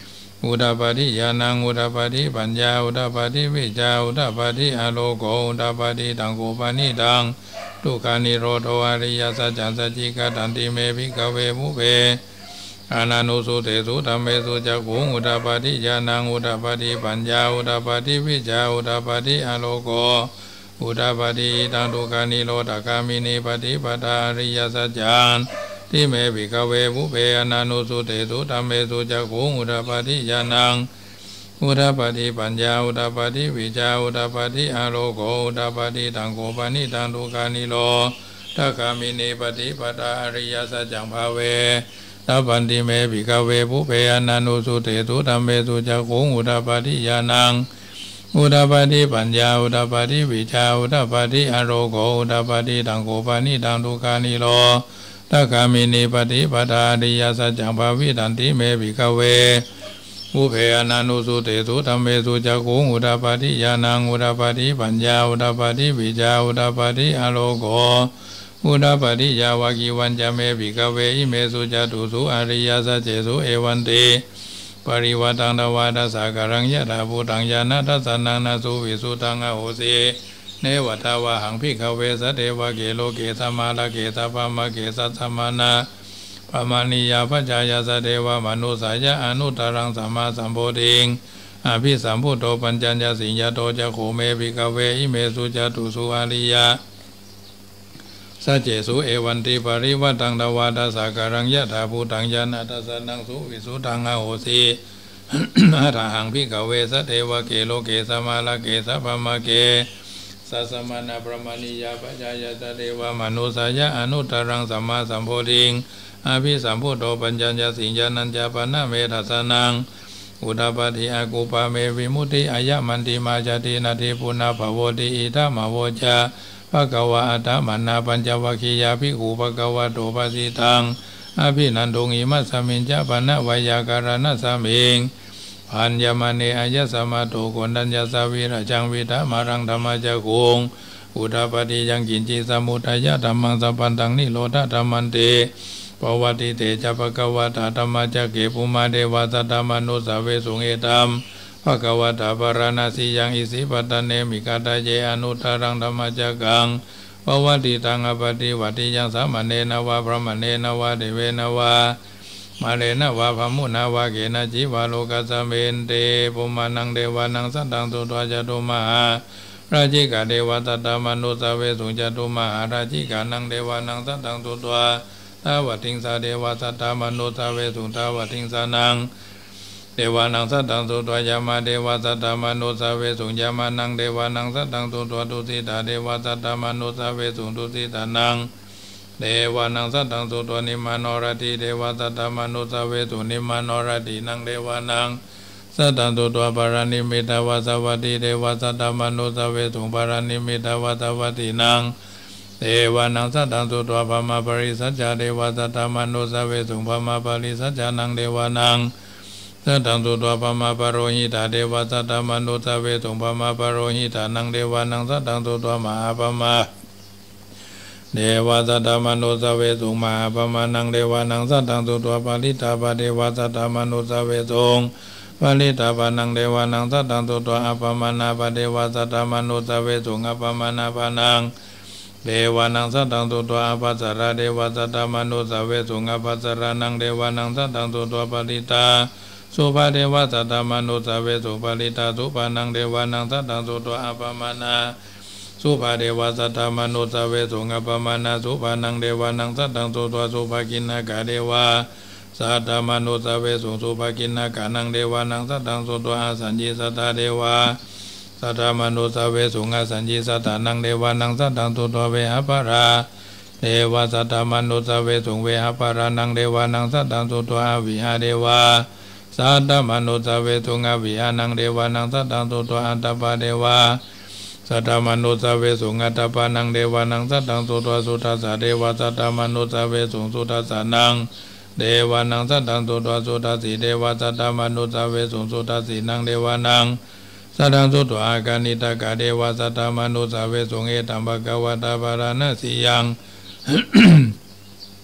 อุดาปฏิญาณังอุดาปฏิปัญญาอุดาปฏิวิจาอุดาปฏิอโลโกอุดาปฏิตังโกปานิตังทุกขานิโรธวาริยสัจจังสัจจิกตันติเมภิกขเวมุเปอานานุสุเตสุธัมเมสุจักขุงอุดาปฏิญาณังอุดาปฏิปัญญาอุดาปฏิวิจาอุดาปฏิอโลโกอุดาปฏิตังทุกขานิโรธกามินีปฏิปทาอริยสัจจังทิเมภิกขเวมุเปอานานุสุเตสุธัมเมสุจักขุงอุดาปฏิญาณังอุดาปฏิปัญญาอุดาปฏิวิจาอุดาปฏิอโลโกอุดาปฏิตังโกปานิตังทุกขานิโรธกามินีปฏิปทาอริยสัจจังภาเวตัปปันติเมภิกขเวปุเพอนันโนสุเตสุธัมเมสุจักขุงอุดาปฏิญาณังอุดาปฏิปัญญาอุดาปฏิวิชาอุดาปฏิอโรโกอุดาปฏิตังโกปานิตังทุกขานิโรธกามินีปฏิปทาอริยสัจจังภาวิตันติเมภิกขเวปุเพอนันโนสุเตสุธัมเมสุจักขุงอุดาปฏิญาณังอุดาปฏิปัญญาอุดาปฏิวิชาอุดาปฏิอโรโกอุดาปฏิยาวากิวันจเมภิกขเวอิเมสุจตุสุอริยสัจเจสุเอวันติปริวัตังตวาทัสสะกรังยะถาภูตังญาณทัสสนังนาสุวิสุตังอโหสิเนวัตวะหังภิกขเวสเทวะเกโลเกสัมมาลเกสัพพมะเกสัสสมานาปมานิยาปัจจายาสเทวะมนุสายะอนุตตรังสัมมาสัมโพธิงอภิสัมพุทโธปัญจญาสิญญโตจะโขเมภิกขเวอิเมสุจตุสุอริยะสัจเจสุเอวันติปริวัตังตวาทัสสะกรังยะถาภูตังญาณทัสสนังสุวิสุตังอโหสิอะระหังภิกขเวสเทวะเกโลเกสัมมาลเกสัพพมะเกสัสสมานาปรมาณิยาปัจจายตเทวมนุสายะอนุตตรังสัมมาสัมโพธิงอภิสัมพุทโธปัญญญาสิญญาณัญจปนะเมทัสสนังอุดาปฏิอากุปาเมวิมุตติอายะมันติมาจตินาทิปุณาภโวติอิทัมมโวจาภะคะวะอัตถมนาปัญจวัคคียาภิกขุภะคะวะโตภะสิตังอภินันโทงิมัสสมิญจปนะวายาการณะสมิงพันยมเนอายะสมาโตโกนัญญาสวิระจังวิธามารังธรรมจักขุงอุดาปฏิยังกินจิสมุทัยธรรมังสัพพันตังนิโรธธรรมันเตปวัติเตจะภะคะวะตาธรรมจักเกปุมาเดวะสัตตมนุสเวสุงเอตัมภะคะวะตาปารณสียังอิสิปัตตเนมิกาตาเยอนุตตรังธรรมจักกังปวัติตังอปฏิวัติยังสามเณรวะพระมเณรวะเดเวนวะมาเลนะวะพมุนาวะเกนะจิวาโลกัสสเมนเตปุมานังเดวานังสัตตังตุตวะจตุมหาราชิกาเดวะตัตตมนุสเวสุจตุมหาราชิกานังเดวานังสัตตังตุตวะทาวติงสาเดวะสัตตมนุสเวสุทาวติงสานังเดวานังสัตตังตุตวะยามาเดวะสัตตมนุสเวสุยามานังเดวานังสัตตังตุตวะตุสิตาเดวะสัตตมนุสเวสุตุสิตานังเดวานังสัตตังตุตวะนิมานรติเดวะสัตตมนุสเวสุนิมานรตินังเดวานังสัตตังตุตวะปารานิมิตาวะสวัสดิเดวะสัตตมนุสเวสุปารานิมิตาวะสวัสดินังเดวานังสัตตังตุตวะภมปริสัจจเดวะสัตตมนุสเวสุภมปริสัจจานังเดวานังสัตตังตุตวะภมปโรหิตาเดวะสัตตมนุสเวสุภมปโรหิตานังเดวานังสัตตังตุตวะมหาภมเดวะสัตตมนุสเวสุมหาภมนังเดวานังสัตตังตุตวะปาลิตาภเดวะสัตตมนุสเวสุปาลิตาภนังเดวานังสัตตังตุตวะอภมนาภเดวะสัตตมนุสเวสุอภมนาภนังเดวานังสัตตังตุตวะอภัสสราเดวะสัตตมนุสเวสุอภัสสรานังเดวานังสัตตังตุตวะปาลิตาสุภาเดวะสัตตมนุสเวสุปาลิตาสุภานังเดวานังสัตตังตุตวะอภมนาสุภาเดวะสัตตมนุสเวสุอภมนาสุภานังเดวานังสัตตังตุตวะสุภากินนากาเดวะสัตตมนุสเวสุสุภากินนากานังเดวานังสัตตังตุตวะอสัญญิสัตตเดวะสัตตมนุสเวสุงสัญญิสัตตานังเดวานังสัตตังตุตวะเวหปาราเดวะสัตตมนุสเวสุงเวหปารานังเดวานังสัตตังตุตวะวิหาเดวะสัตตมนุสเวสุงวิหานังเดวานังสัตตังตุตวะอัตตปะเดวะสัตตมนุสเวสุงอัตตปะนังเดวานังสัตตังตุตวะสุทัสสะเดวะสัตตมนุสเวสุงสุทัสสะนังเดวานังสัตตังตุตวะสุทัสสิเดวะสัตตมนุสเวสุงสุทัสสินังเดวานังสัตตังตุตวะอาการนิตากาเดวะสัตตมนุสเวสุงเอตัมภะคะวะตาภารณสียังเ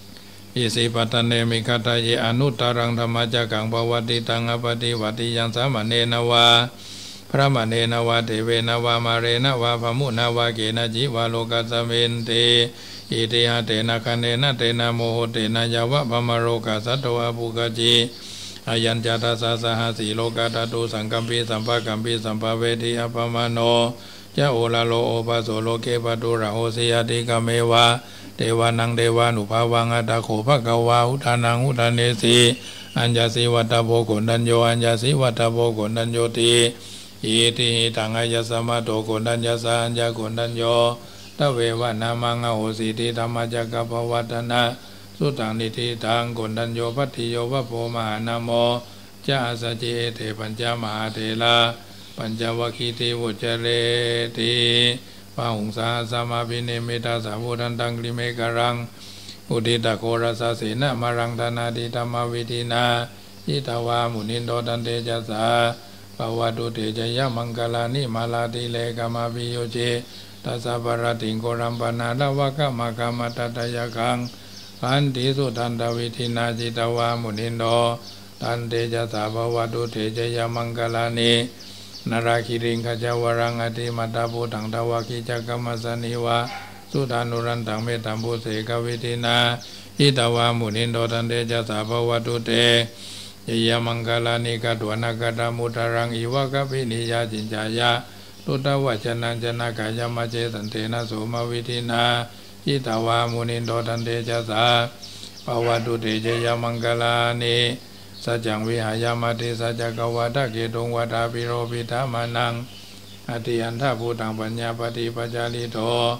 อิสิปตะเนมิคตาเยอนุตตรังธรรมจักขังภวติตังอปฏิวัติยังสามเณรวาพระมเณรวาเทเวนวามาเรนวาภมุนาวาเกนะจิวาโลกัสสเมนเตอิติหะเตนะคะเนนะเตนะโมโหเตนะยาวะภมโรกัสสัตตวะภูกจิอายัญจตัสสะสหสีโลกาตตุสังกัมปิสัมภะกัมปิสัมภเวทิอัปปมาโนจะโอลาโลโอปัสโสโลเกปตุระโหสิยติกเมวะเทวานังเทวานุภาวังอัตโขภะคะวาอุทานังอุทานเนสีอัญญาสิวัตโพโกนัญโยอัญญาสิวัตโพโกนัญโยติอิติหิตังอายสมาโตโกนัญญาสาอัญญาโกนัญโยตเววะนามังอโหสิติธรรมจักขปวัตนะสุตังนิธิตังโกนัญโยปัตติโยวะโพมหานโมจะสจเจเทปัญจมหาเถระปัญจวัคคีติวุจเรติปะหุงสาสมาภิเนมิตาสาวุทันตังกลิเมกรังอุดิตะโครสเสนะมารังธนาดิธรรมวิธินาอิตาวามุนินโดตันเตจัสสาปวัตุเตจยมังคลานิมาลาติเลกามาภิโยเจตัสสะปรติงโกรัมปนาลวะกะมะกะมะตัตยะกังขันติสุทันตวิธินาจิตาวามุนินโดตันเตจัสสะปวัตุเตจยมังคลานินาราคิริงขจาวรังอติมัตตาภูตังทวาคิจักกัมมัสสนิวะสุธานุรันตังเมตัมภูเสกวิธินาอิตาวามุนินโดตันเตจัสสะภวตุเตยยมังคลานิกตวนาคตามุตรังอิวะกภินิยาจินจายะตุตวัจนันจนะกายมัจเจสันเตนะโสมวิธินาอิตาวามุนินโดตันเตจัสสะภวตุเตยยมังคลานิสัจจังวิหายามาติสัจจกวาทะเกตุงวัฏาปิโรปิธามานังอติยันทภูตังปัญญาปฏิปัจจาริโต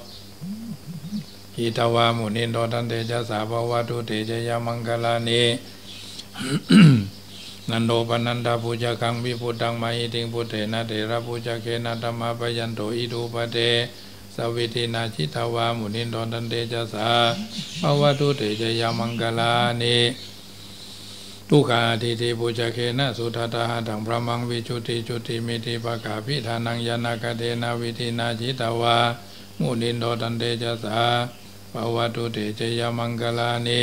อิตาวามุนินโดตันเตจัสสะภวตุเตจยมังคลานินันโดปนันดาภูจคังวิพุตังมหิติงพุเตนะเถระภูจเกนะธรรมะปยันโตอิรูปเตสวิตินาชิตาวามุนินโดตันเตจัสสะภวตุเตจยมังคลานิทุกขาทิติปุจเกนะสุทัตหะถังพระมังวิชุติจุติมิติปะกาภิธานังยานากเตนะวิธินาจิตาวามุนินโดตันเตจัสสะภวตุเตจยมังคลานิ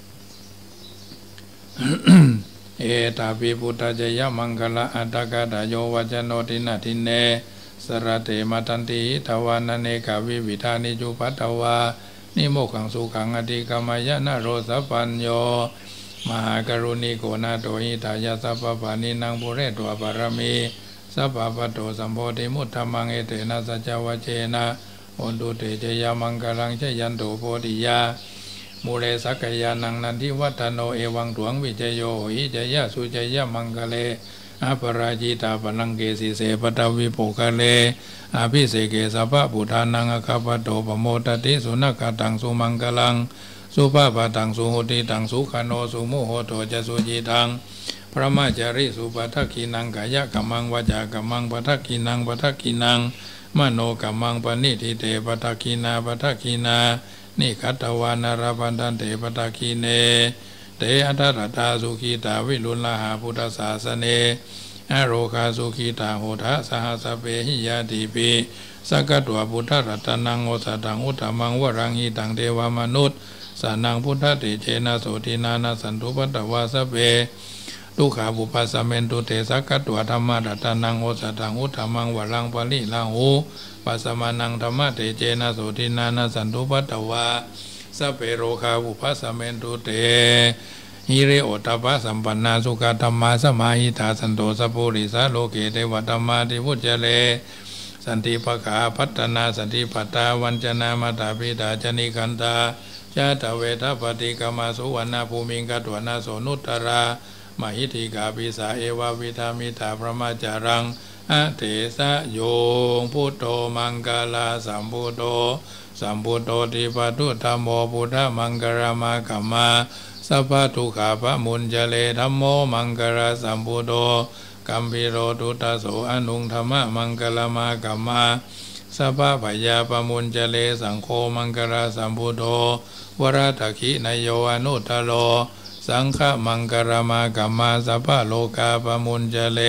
เอตาปิพุทธเจยมังคละอัตตกตโยวัจโนตินาทินเนสระเตมาตันติทวานเนกาวิวิธานิจุปัตตวานิโมขังสุขังอธิกามายนะโรสปัญโยมหากรุณิโกนาโตหิตายาสัพพปานินังปุเรตวปารมีสัพพปโตสัมโพธิมุตตมังเอเตนะสัจจวัจเจนะโอนตุเตเจยมังคลังเชยันโตโพธิยามูเลสักยานังนันทิวัฒโนเอวังถวงวิจโยหิจยะสุจยะมังคเลอปราจิตาปลังเกสิเสปตวิปุคะเลอภิเสเกสัพพะปุทานังอคาปโตปโมตติสุนักตังสุมังคลังสุภาพตังสุโหติตังสุขโนสุโมโหโตจะสุจิตังพระมาจาริสุปัฏฐกินังกายะกัมมังวจากัมมังปัฏฐกินังปัฏฐกินังมโนกัมมังปณิทิเตปัฏฐกินาปัฏฐกินานิคัตตวานารพันธันเตปัฏฐกิเนเตอัตตตาสุขีตาวิรุณลหาพุทธศาสเนอโรคาสุขีตาโหทะสหสเปหิยาติปิสกัตวพุทธรัตนังโอสัตังอุตตมังวรังหิตังเทวมนุษย์สานังพุทธเตเจนะโสตินานาสันตุปัตตวาสเปทุกขาบุปัสสะเมนตุเตสักกัตวธรรมะรัตนังโอสัตังอุตตมังวรังปะลิลังหูปัสสมานังธรรมะเตเจนะโสตินานาสันตุปัตตวาสเปโรคาบุปัสสะเมนตุเตหิเรโอตปะสัมปันนาสุขธรรมาสมาหิตาสันโตสัพพุริสาโลเกเทวธรรมาติพุจเลสันติภกาพัฒนาสันติปัตตาวัญจนามาตาปิตาจนิคันตาชาตเวทปฏิกามาสุวรรณภูมิงกัตวนาโสนุตตรามหิธิกาปิสาเอวาวิธามิตาพระมาจารังอะเถสะโยงพุทโธมังกลาสัมพุทโธสัมพุทโธติปตุธัมโมพุทธมังกรมาคัมมาสัพพทุกขาปะมุญจเลธัมโมมังกรสัมพุทโธกัมพิโรตุตโสอนุงธรรมะมังกลมาคัมมาสัพพพยาปะมุญจเลสังโฆมังกรสัมพุทโธวราตขินโยอนุตตโลสังฆมังกรมาคัมมาสัพพโลกาปะมุญจเล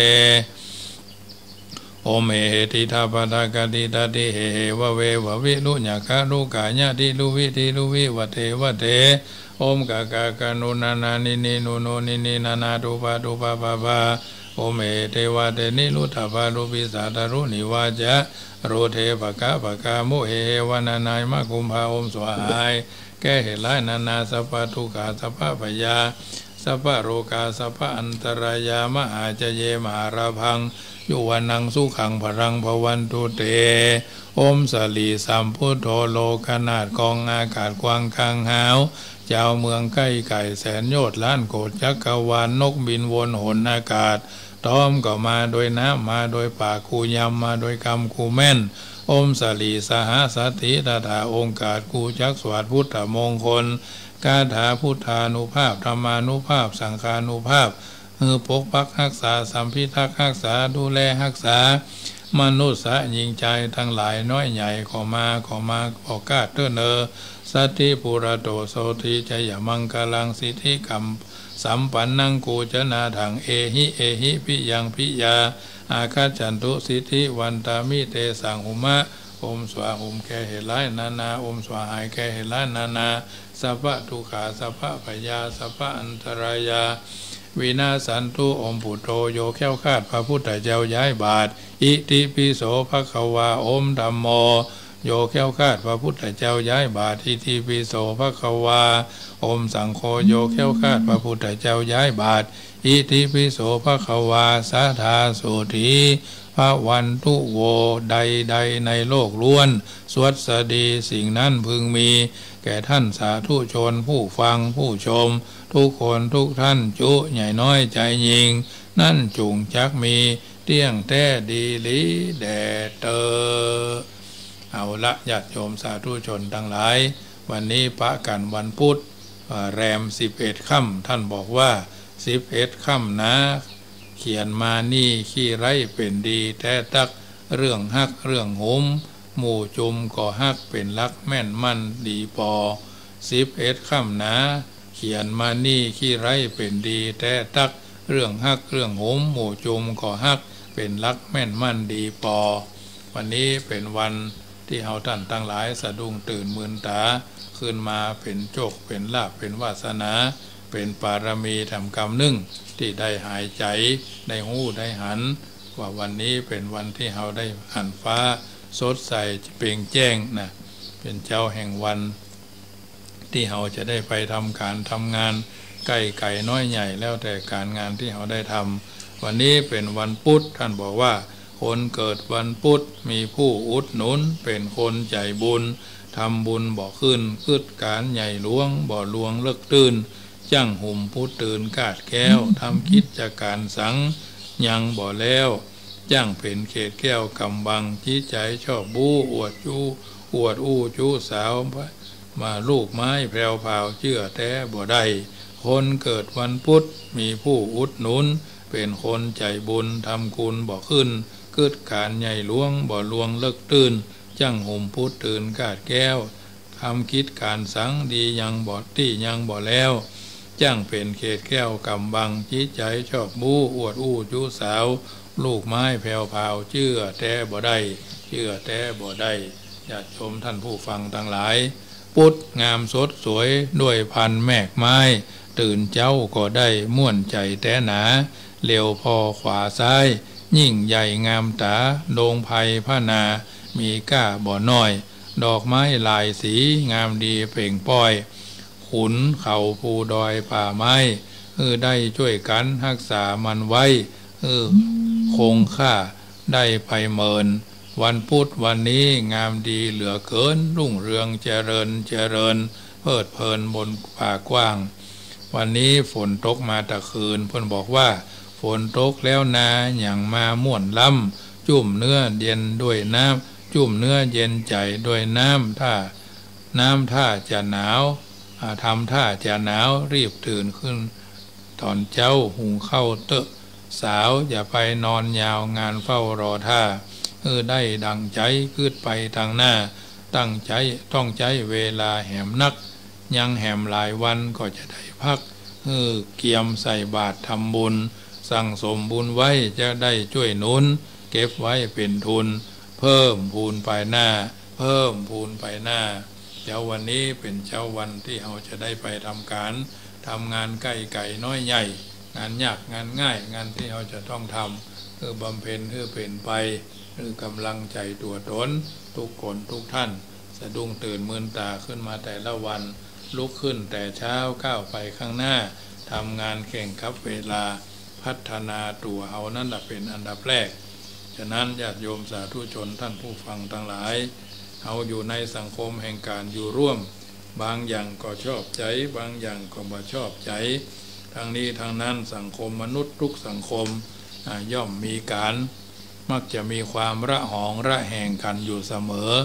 โอเมติทาปตากติตติเหวะเววะวิลุญญคาลุกาญาติลุวิติลุวิวะเทวะเทโอมกากากานุนานานินินุโนนินินานาตุปาตุปาปาปาโอเมเทวะเตนิลุตาปารุปิสาตารุนิวาจะโรเทปะกะปะกาโมเอวานานายมะกุมภาอมสวายแก้เหตุร้ายนานาสัพพทุกขาสัพพพยาสัพพโรกาสัพพอันตรายามหาจเยมหาราพังยุวานังสุขังพรังภวันตุเตอมสลีสัมพุทโธโลขนาดกองอากาศกว้างคางหาวเจ้าเมืองใกล้ไก่แสนโยชน์ล้านโกฏจักรวาลนกบินวนหนอากาศต้อมก็มาโดยน้ำมาโดยปากคูยำมาโดยกรรมคูแม่นอมสลีสหสัตถิตถาองค์กาศกูจักสวัสดพุทธมงคลกาถาพุทธานุภาพธรรมานุภาพสังฆานุภาพเฮือปกปักรักษาสัมพิทักษ์รักษาดูแลรักษามนุษย์สะยิงใจทั้งหลายน้อยใหญ่ขอมาขอมาขอกาเตอเนอสัตถิปุระโตโสทิจยมังกลังสิทธิกรรมสัมปันนังกูจนาถังเอหิเอหิพิยังพิยาอาคาจันตุสิทธิวันตามิเตสังหุมะอมสวาหุมแก่เหตุร้ายนานาอมสวาหายแก่เหตุร้ายนานาสัพพะทุกขาสัพพะพยาสัพพะอันตรายาวินาสันตุอมปุโตโยแค้วคาดพระพุทธเจ้าย้ายบาทอิติปิโสภควาอมธัมโมโยแค้วคาดพระพุทธเจ้าย้ายบาทอิติปิโสภควาอมสังโฆโยแค้วคาดพระพุทธเจ้าย้ายบาทอิติปิโสภควาสาธาสุธีพระวันตุโวใดใดในโลกล้วนสวัสดีสิ่งนั้นพึงมีแก่ท่านสาธุชนผู้ฟังผู้ชมทุกคนทุกท่านจุใหญ่น้อยใจยิงนั่นจุงจักมีเตี้ยงแท้ดีลีแดเตอเอาละญาติโยมสาธุชนทั้งหลายวันนี้พระกันวันพุธแรมสิบเอ็ดค่ำท่านบอกว่าสิบเอ็ดค่ำนะเขียนมานี่ขี้ไร้เป็นดีแท้ตักเรื่องฮักเรื่องหุมหมู่จุมก่อฮักเป็นลักแม่นมั่นดีปอสิบเอ็ดค่ำนะเขียนมานี่ขี้ไร้เป็นดีแท้ตักเรื่องฮักเรื่องหุมหมู่จุมก่อฮักเป็นลักแม่นมั่นดีปอวันนี้เป็นวันที่เฮาท่านทั้งหลายสะดุ้งตื่นมืนตาขึ้นมาเป็นโชคเป็นลาภเป็นวาสนาเป็นปารมีทำกรรมนึ่งที่ได้หายใจได้หู้ได้หันว่าวันนี้เป็นวันที่เฮาได้หันฟ้าสดใสเปล่งแจ้งนะเป็นเจ้าแห่งวันที่เฮาจะได้ไปทำการทำงานใกล้ไก่น้อยใหญ่แล้วแต่การงานที่เฮาได้ทำวันนี้เป็นวันพุธท่านบอกว่าคนเกิดวันพุธมีผู้อุดหนุนเป็นคนใจบุญทำบุญบ่ขึ้นคืดการใหญ่หลวงบ่หลวงเลิกตื่นจั่งหุ่มผู้ตื่นกาดแก้วทำกิจการสังยังบ่แล้วจั่งเป็นเขตแก้วกำบังจิตใจชอบบู้อวดจูอวดอู้จูสาวมาลูกไม้แพรวพาวเชื่อแท้บ่ได้คนเกิดวันพุธมีผู้อุดหนุนเป็นคนใจบุญทำคุณบ่ขึ้นคืดการใหญ่หลวงบ่หลวงเลิกตื่นจั่งหุ่มผู้ตื่นกาดแก้วทำกิจการสังดียังบ่ที่ยังบ่แล้วจั่งเป็นเขตแก้วกำบังจิตใจชอบบู้อวดอู้จูสาวลูกไม้แผ่วพาวเชื่อแท้บ่ได้เชื่อแท้บ่ได้ญาติโยมท่านผู้ฟังทั้งหลายพุทธงามสดสวยด้วยพันแมกไม้ตื่นเจ้าก็ได้ม่วนใจแท้หนาเลี้ยวพอขวาซ้ายยิ่งใหญ่งามตาโดงไผ่ผ้านามีก้าบ่อน้อยดอกไม้ลายสีงามดีเปล่งป้อยขุนเขาภูดอยป่าไม้เออได้ช่วยกันรักษามันไว้เออคงค่าได้ไปเมินวันพุธวันนี้งามดีเหลือเกินรุ่งเรืองเจริญเจริญเพลิดเพลินบนป่ากว้างวันนี้ฝนตกมาตะคืนเพิ่นบอกว่าฝนตกแล้วนาอย่างมาม่วนล้ำจุ่มเนื้อเย็นด้วยน้ำจุ่มเนื้อเย็นใจด้วยน้ำถ้าน้ำท่าจะหนาวทำท่าจะหนาวรีบตื่นขึ้นตอนเจ้าหุงข้าวเตอะสาวอย่าไปนอนยาวงานเฝ้ารอท่าเออได้ดังใจคืดไปทางหน้าตั้งใจต้องใจเวลาแหมนักยังแหมหลายวันก็จะได้พักเออเกียมใส่บาตรทำบุญสั่งสมบุญไว้จะได้ช่วยหนุนเก็บไว้เป็นทุนเพิ่มพูนไปหน้าเพิ่มพูนไปหน้าเจ้าวันนี้เป็นเจ้าวันที่เราจะได้ไปทำการทำงานใกล้ไก่น้อยใหญ่งานยากงานง่ายงานที่เราจะต้องทำคือบำเพ็ญเพื่อเป็นไปคือกำลังใจตัวตนทุกคนทุกท่านสะดุ้งตื่นมืนตาขึ้นมาแต่ละวันลุกขึ้นแต่เช้าก้าวไปข้างหน้าทำงานแข่งขับเวลาพัฒนาตัวเอานั่นแหละเป็นอันดับแรกฉะนั้นญาติโยมสาธุชนท่านผู้ฟังทั้งหลายเอาอยู่ในสังคมแห่งการอยู่ร่วมบางอย่างก็ชอบใจบางอย่างก็ไม่ชอบใจทั้งนี้ทั้งนั้นสังคมมนุษย์ทุกสังคมย่อมมีการมักจะมีความระหองระแหงกันอยู่เสมอ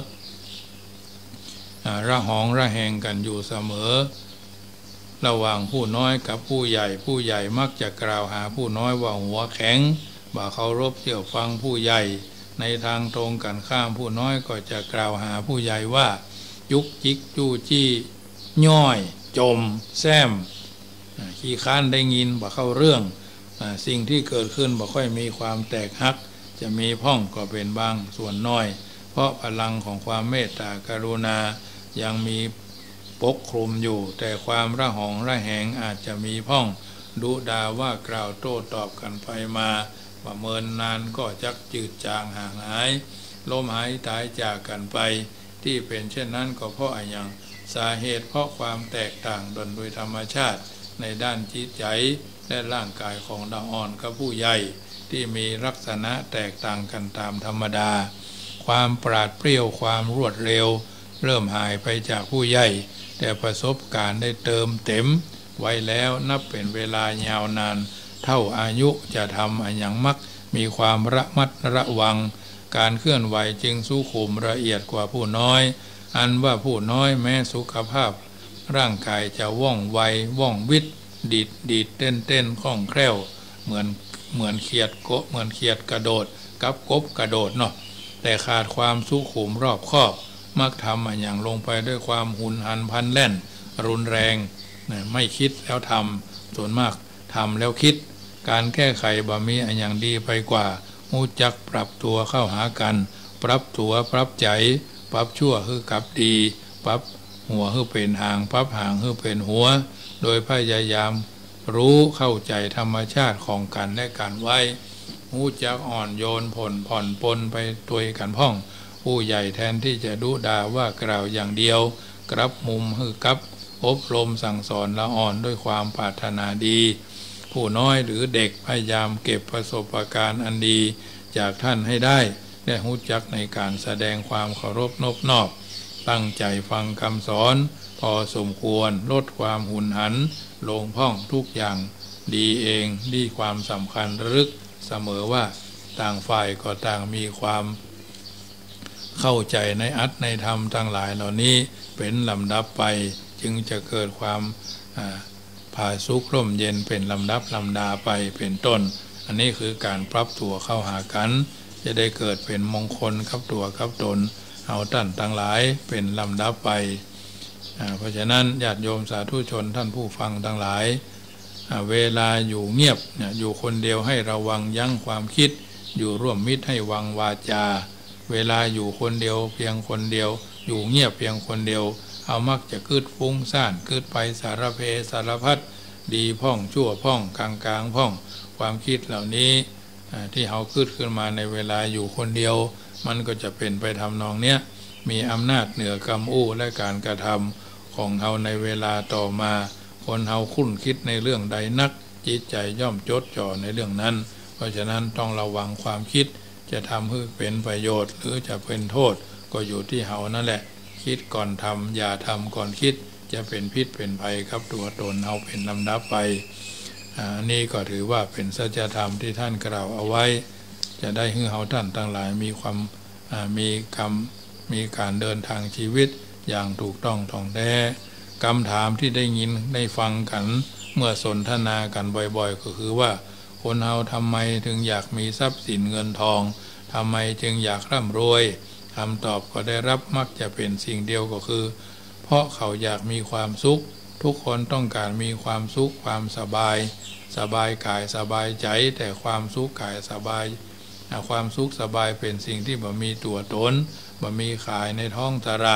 ระหองระแหงกันอยู่เสมอระหว่างผู้น้อยกับผู้ใหญ่ผู้ใหญ่มักจะกล่าวหาผู้น้อยว่าหัวแข็งบ่าเคารพเชื่อฟังผู้ใหญ่ในทางตรงกันข้ามผู้น้อยก็จะกล่าวหาผู้ใหญ่ว่ายุกจิกจู้จี้ย่อยจมแซมขี้ค้านได้ยินบ่เข้าเรื่องสิ่งที่เกิดขึ้นบ่ค่อยมีความแตกหักจะมีพ่องก็เป็นบางส่วนน้อยเพราะพลังของความเมตตากรุณายังมีปกคลุมอยู่แต่ความระหองระแหงอาจจะมีพ่องดุดาว่ากล่าวโต้ตอบกันไปมาประเมินนานก็จักจืดจางห่างหายลมหายตายจากกันไปที่เป็นเช่นนั้นก็เพราะอะไรอย่างสาเหตุเพราะความแตกต่างโดยธรรมชาติในด้านจิตใจและร่างกายของดาวอ่อนกับผู้ใหญ่ที่มีลักษณะแตกต่างกันตามธรรมดาความปราดเปรี้ยวความรวดเร็วเริ่มหายไปจากผู้ใหญ่แต่ประสบการณ์ได้เติมเต็มไว้แล้วนับเป็นเวลายาวนานเท่าอายุจะทำอันยังมักมีความระมัดระวังการเคลื่อนไหวจึงสุขุมละเอียดกว่าผู้น้อยอันว่าผู้น้อยแม้สุขภาพร่างกายจะว่องไวว่องวิทดีดดีดเต้นเต้นคล่องแคล่วเหมือนเหมือนเขียดโกเหมือนเขียดกระโดดกับกบกระโดดเนาะแต่ขาดความสุขุมรอบคอบมักทำอันอย่างลงไปด้วยความหุนหันพลันแล่นรุนแรงไม่คิดแล้วทำส่วนมากทำแล้วคิดการแก้ไขบ่มีอันอย่างดีไปกว่าหูจักปรับตัวเข้าหากันปรับตัวปรับใจปรับชั่วคือกับดีปรับหัวคือเป็นหางปรับหางคือเป็นหัวโดยพยายามรู้เข้าใจธรรมชาติของกันและกันไว้หูจักอ่อนโยนผ่อนผ่อนปนไปตัวกันพ่องผู้ใหญ่แทนที่จะดุด่าว่ากล่าวอย่างเดียวกลับมุมคือกับอบรมสั่งสอนละอ่อนด้วยความปรารถนาดีผู้น้อยหรือเด็กพยายามเก็บประสบการณ์อันดีจากท่านให้ได้และรู้จักในการแสดงความเคารพนอบนอบตั้งใจฟังคำสอนพอสมควรลดความหุนหันลงพ่องทุกอย่างดีเองดีความสำคัญระลึกเสมอว่าต่างฝ่ายก็ต่างมีความเข้าใจในอัตในธรรมทั้งหลายเหล่านี้เป็นลำดับไปจึงจะเกิดความผาสุกร่มเย็นเป็นลำดับลำดาไปเป็นต้นอันนี้คือการปรับตัวเข้าหากันจะได้เกิดเป็นมงคลกับตัวกับตนเอาท่านทั้งหลายเป็นลำดับไปเพราะฉะนั้นญาติโยมสาธุชนท่านผู้ฟังทั้งหลายเวลาอยู่เงียบอยู่คนเดียวให้ระวังยั้งความคิดอยู่ร่วมมิตรให้วังวาจาเวลาอยู่คนเดียวเพียงคนเดียวอยู่เงียบเพียงคนเดียวเอามักจะคืดฟุ้งซ่านคืดไปสารเพสารพัดดีพ่องชั่วพ่องกลางกลางพ่องความคิดเหล่านี้ที่เขาคืดขึ้นมาในเวลาอยู่คนเดียวมันก็จะเป็นไปทำนองเนี้ยมีอำนาจเหนือกำอู้และการกระทำของเขาในเวลาต่อมาคนเขาคุ้นคิดในเรื่องใดนักจิตใจย่อมจดจ่อในเรื่องนั้นเพราะฉะนั้นต้องระวังความคิดจะทำให้เป็นประโยชน์หรือจะเป็นโทษก็อยู่ที่เขานั่นแหละคิดก่อนทำอย่าทำก่อนคิดจะเป็นพิษเป็นภัยครับตัวตนเอาเป็นลำดับไปอันนี้ก็ถือว่าเป็นสัจธรรมที่ท่านกล่าวเอาไว้จะได้ให้เขาท่านทั้งหลายมีความมีกรรมมีการเดินทางชีวิตอย่างถูกต้องท่องแท้คำถามที่ได้ยินได้ฟังกันเมื่อสนทนากันบ่อยๆก็คือว่าคนเราทำไมถึงอยากมีทรัพย์สินเงินทองทำไมจึงอยากร่ำรวยคำตอบก็ได้รับมักจะเป็นสิ่งเดียวก็คือเพราะเขาอยากมีความสุขทุกคนต้องการมีความสุขความสบายสบายกายสบายใจแต่ความสุขกายสบายความสุขสบายเป็นสิ่งที่บ่มีตัวตนบ่มีขายในท้องตลาด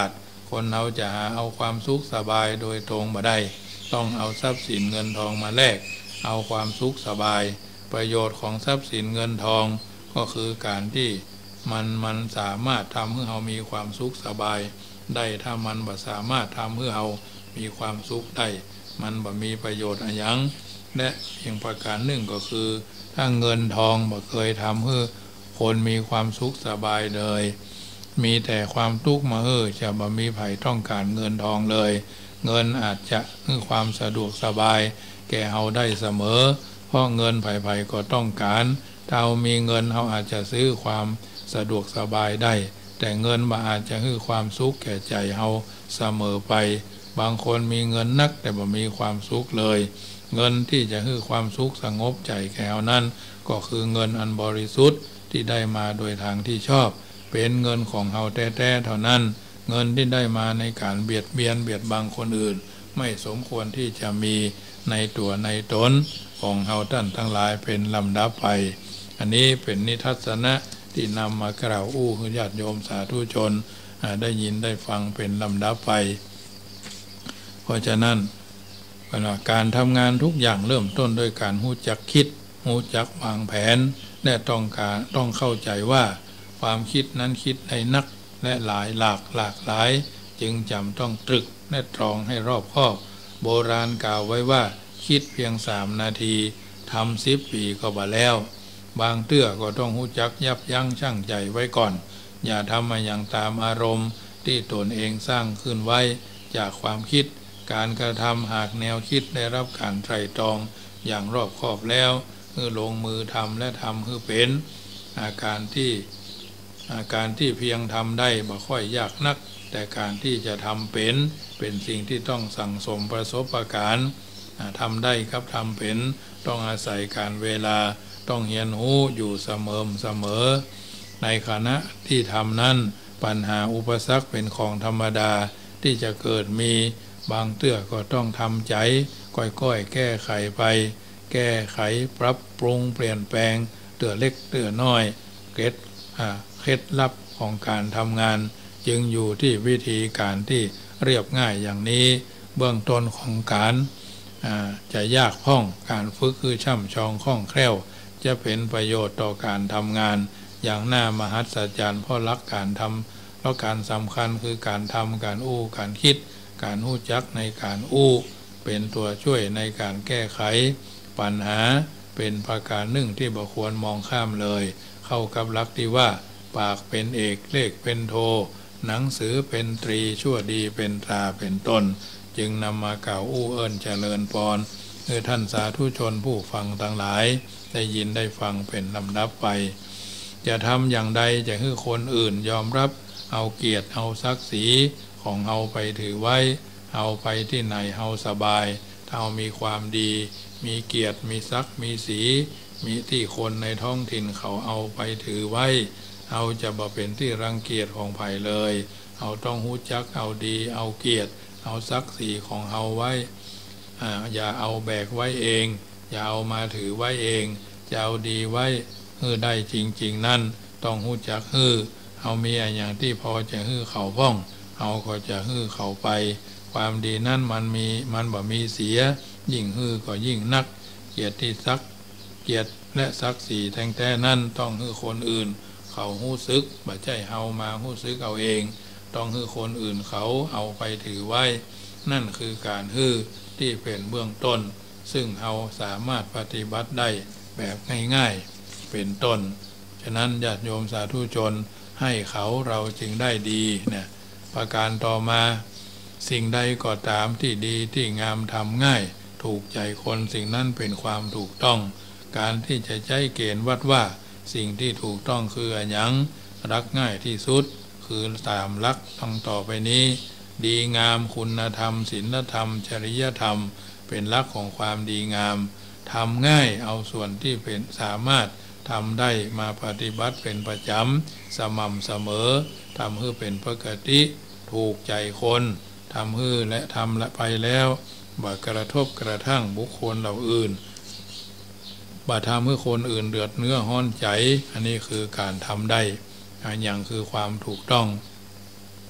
คนเราจะหาเอาความสุขสบายโดยตรงมาได้ต้องเอาทรัพย์สินเงินทองมาแลกเอาความสุขสบายประโยชน์ของทรัพย์สินเงินทองก็คือการที่มันมันสามารถทำให้เรามีความสุขสบายได้ถ้ามันบ่สามารถทำให้เรามีความสุขได้มันบ่มีประโยชน์อะไรอย่างและอีกประการหนึ่งก็คือถ้าเงินทองบ่เคยทำให้คนมีความสุขสบายเลยมีแต่ความทุกข์มาเออจะบ่มีไผต้องการเงินทองเลยเงินอาจจะให้ความสะดวกสบายแก่เราได้เสมอเพราะเงินไผๆก็ต้องการถ้าเรามีเงินเราอาจจะซื้อความสะดวกสบายได้แต่เงินบ่อาจจะให้ความสุขแก่ใจเราเสมอไปบางคนมีเงินนักแต่บ่มีความสุขเลยเงินที่จะให้ความสุขสงบใจแก่เรานั้นก็คือเงินอันบริสุทธิ์ที่ได้มาโดยทางที่ชอบเป็นเงินของเราแท้ๆเท่านั้นเงินที่ได้มาในการเบียดเบียนเบียดบังคนอื่นไม่สมควรที่จะมีในตัวในตนของเราท่านทั้งหลายเป็นลำดับไปอันนี้เป็นนิทัศนะที่นำมากล่าวอู้ให้ญาติโยมสาธุชนได้ยินได้ฟังเป็นลำดับไปเพราะฉะนั้นการทำงานทุกอย่างเริ่มต้นด้วยการรู้จักคิดรู้จักวางแผนและต้องการต้องเข้าใจว่าความคิดนั้นคิดได้นักและหลายหลากหลากหลายจึงจำต้องตรึกและตรองให้รอบคอบโบราณกล่าวไว้ว่าคิดเพียงสามนาทีทำสิบปีก็บ่แล้วบางเตื้อก็ต้องรู้จักยับยั้งชั่งใจไว้ก่อนอย่าทำมาอย่างตามอารมณ์ที่ตนเองสร้างขึ้นไว้จากความคิดการกระทำหากแนวคิดได้รับการไตร่ตรองอย่างรอบคอบแล้วคือลงมือทำและทำคือเป็นอาการที่อาการที่เพียงทำได้บ่ค่อยยากนักแต่การที่จะทำเป็นเป็นสิ่งที่ต้องสั่งสมประสบการณ์ทำได้ครับทำเป็นต้องอาศัยการเวลาต้องเรียนรู้อยู่เสมอเสมอในขณะที่ทำนั้นปัญหาอุปสรรคเป็นของธรรมดาที่จะเกิดมีบางเตื้อก็ต้องทำใจค่อยๆแก้ไขไปแก้ไขปรับปรุงเปลี่ยนแปลงเตื้อเล็กเตื้อน้อยเกร็ดเคล็ดลับของการทำงานจึงอยู่ที่วิธีการที่เรียบง่ายอย่างนี้เบื้องต้นของการจะยากพ้องการฝึกคือช่ำชองคล่องแคล่วจะเป็นประโยชน์ต่อการทำงานอย่างน่ามหัศจรรย์เพราะหลักการทำแล้วการสำคัญคือการทำการอู้การคิดการรู้จักในการอู้เป็นตัวช่วยในการแก้ไขปัญหาเป็นประการหนึ่งที่บ่ควรมองข้ามเลยเข้ากับหลักที่ว่าปากเป็นเอกเลขเป็นโทหนังสือเป็นตรีชั่วดีเป็นตราเป็นต้นจึงนำมากล่าวอู้เอิ้นเจริญพรคือท่านสาธุชนผู้ฟังทั้งหลายได้ยินได้ฟังเป็นลำดับไปจะทำอย่างใดจะให้คนอื่นยอมรับเอาเกียรติเอาศักดิ์ศรีของเอาไปถือไว้เอาไปที่ไหนเอาสบายถ้าเอามีความดีมีเกียรติมีศักดิ์มีศรีมีที่คนในท้องถิ่นเขาเอาไปถือไว้เอาจะบ่เป็นที่รังเกียจของไผเลยเอาต้องรู้จักเอาดีเอาเกียรติเอาศักดิ์ศรีของเอาไว้อ่าอย่าเอาแบกไว้เองอย่าเอามาถือไว้เองจะเอาดีไว้ฮื้อได้จริงๆนั่นต้องรู้จักฮื้อเอามีอย่างที่พอจะฮื้อเขาพ้องเอาก็จะฮื้อเขาไปความดีนั่นมันมีมันบ่มีเสียยิ่งฮื้อก็ยิ่งนักเกียรติศักดิ์เกียรติและศักดิ์ศรีแท้ๆนั่นต้องฮื้อคนอื่นเขาหู้ซึกบ่ใช่เฮามาหู้ซึกเอาเองต้องฮื้อคนอื่นเขาเอาไปถือไว้นั่นคือการฮื้อที่เป็นเบื้องต้นซึ่งเฮาสามารถปฏิบัติได้แบบง่ายๆเป็นต้นฉะนั้นญาติโยมสาธุชนให้เขาเราจึงได้ดีเนี่ยประการต่อมาสิ่งใดก็ตามที่ดีที่งามทำง่ายถูกใจคนสิ่งนั้นเป็นความถูกต้องการที่จะใช้เกณฑ์วัดว่าสิ่งที่ถูกต้องคืออันยังรักง่ายที่สุดคือตามหลักทั้งต่อไปนี้ดีงามคุณธรรมศีลธรรมจริยธรรมเป็นหลักของความดีงามทำง่ายเอาส่วนที่เป็นสามารถทำได้มาปฏิบัติเป็นประจำสม่ำเสมอทำให้เป็นปกติถูกใจคนทำให้และทำละไปแล้วบ่กระทบกระทั่งบุคคลเหล่าอื่นบ่ทำให้คนอื่นเดือดเนื้อห้อนใจอันนี้คือการทำได้อย่างคือความถูกต้อง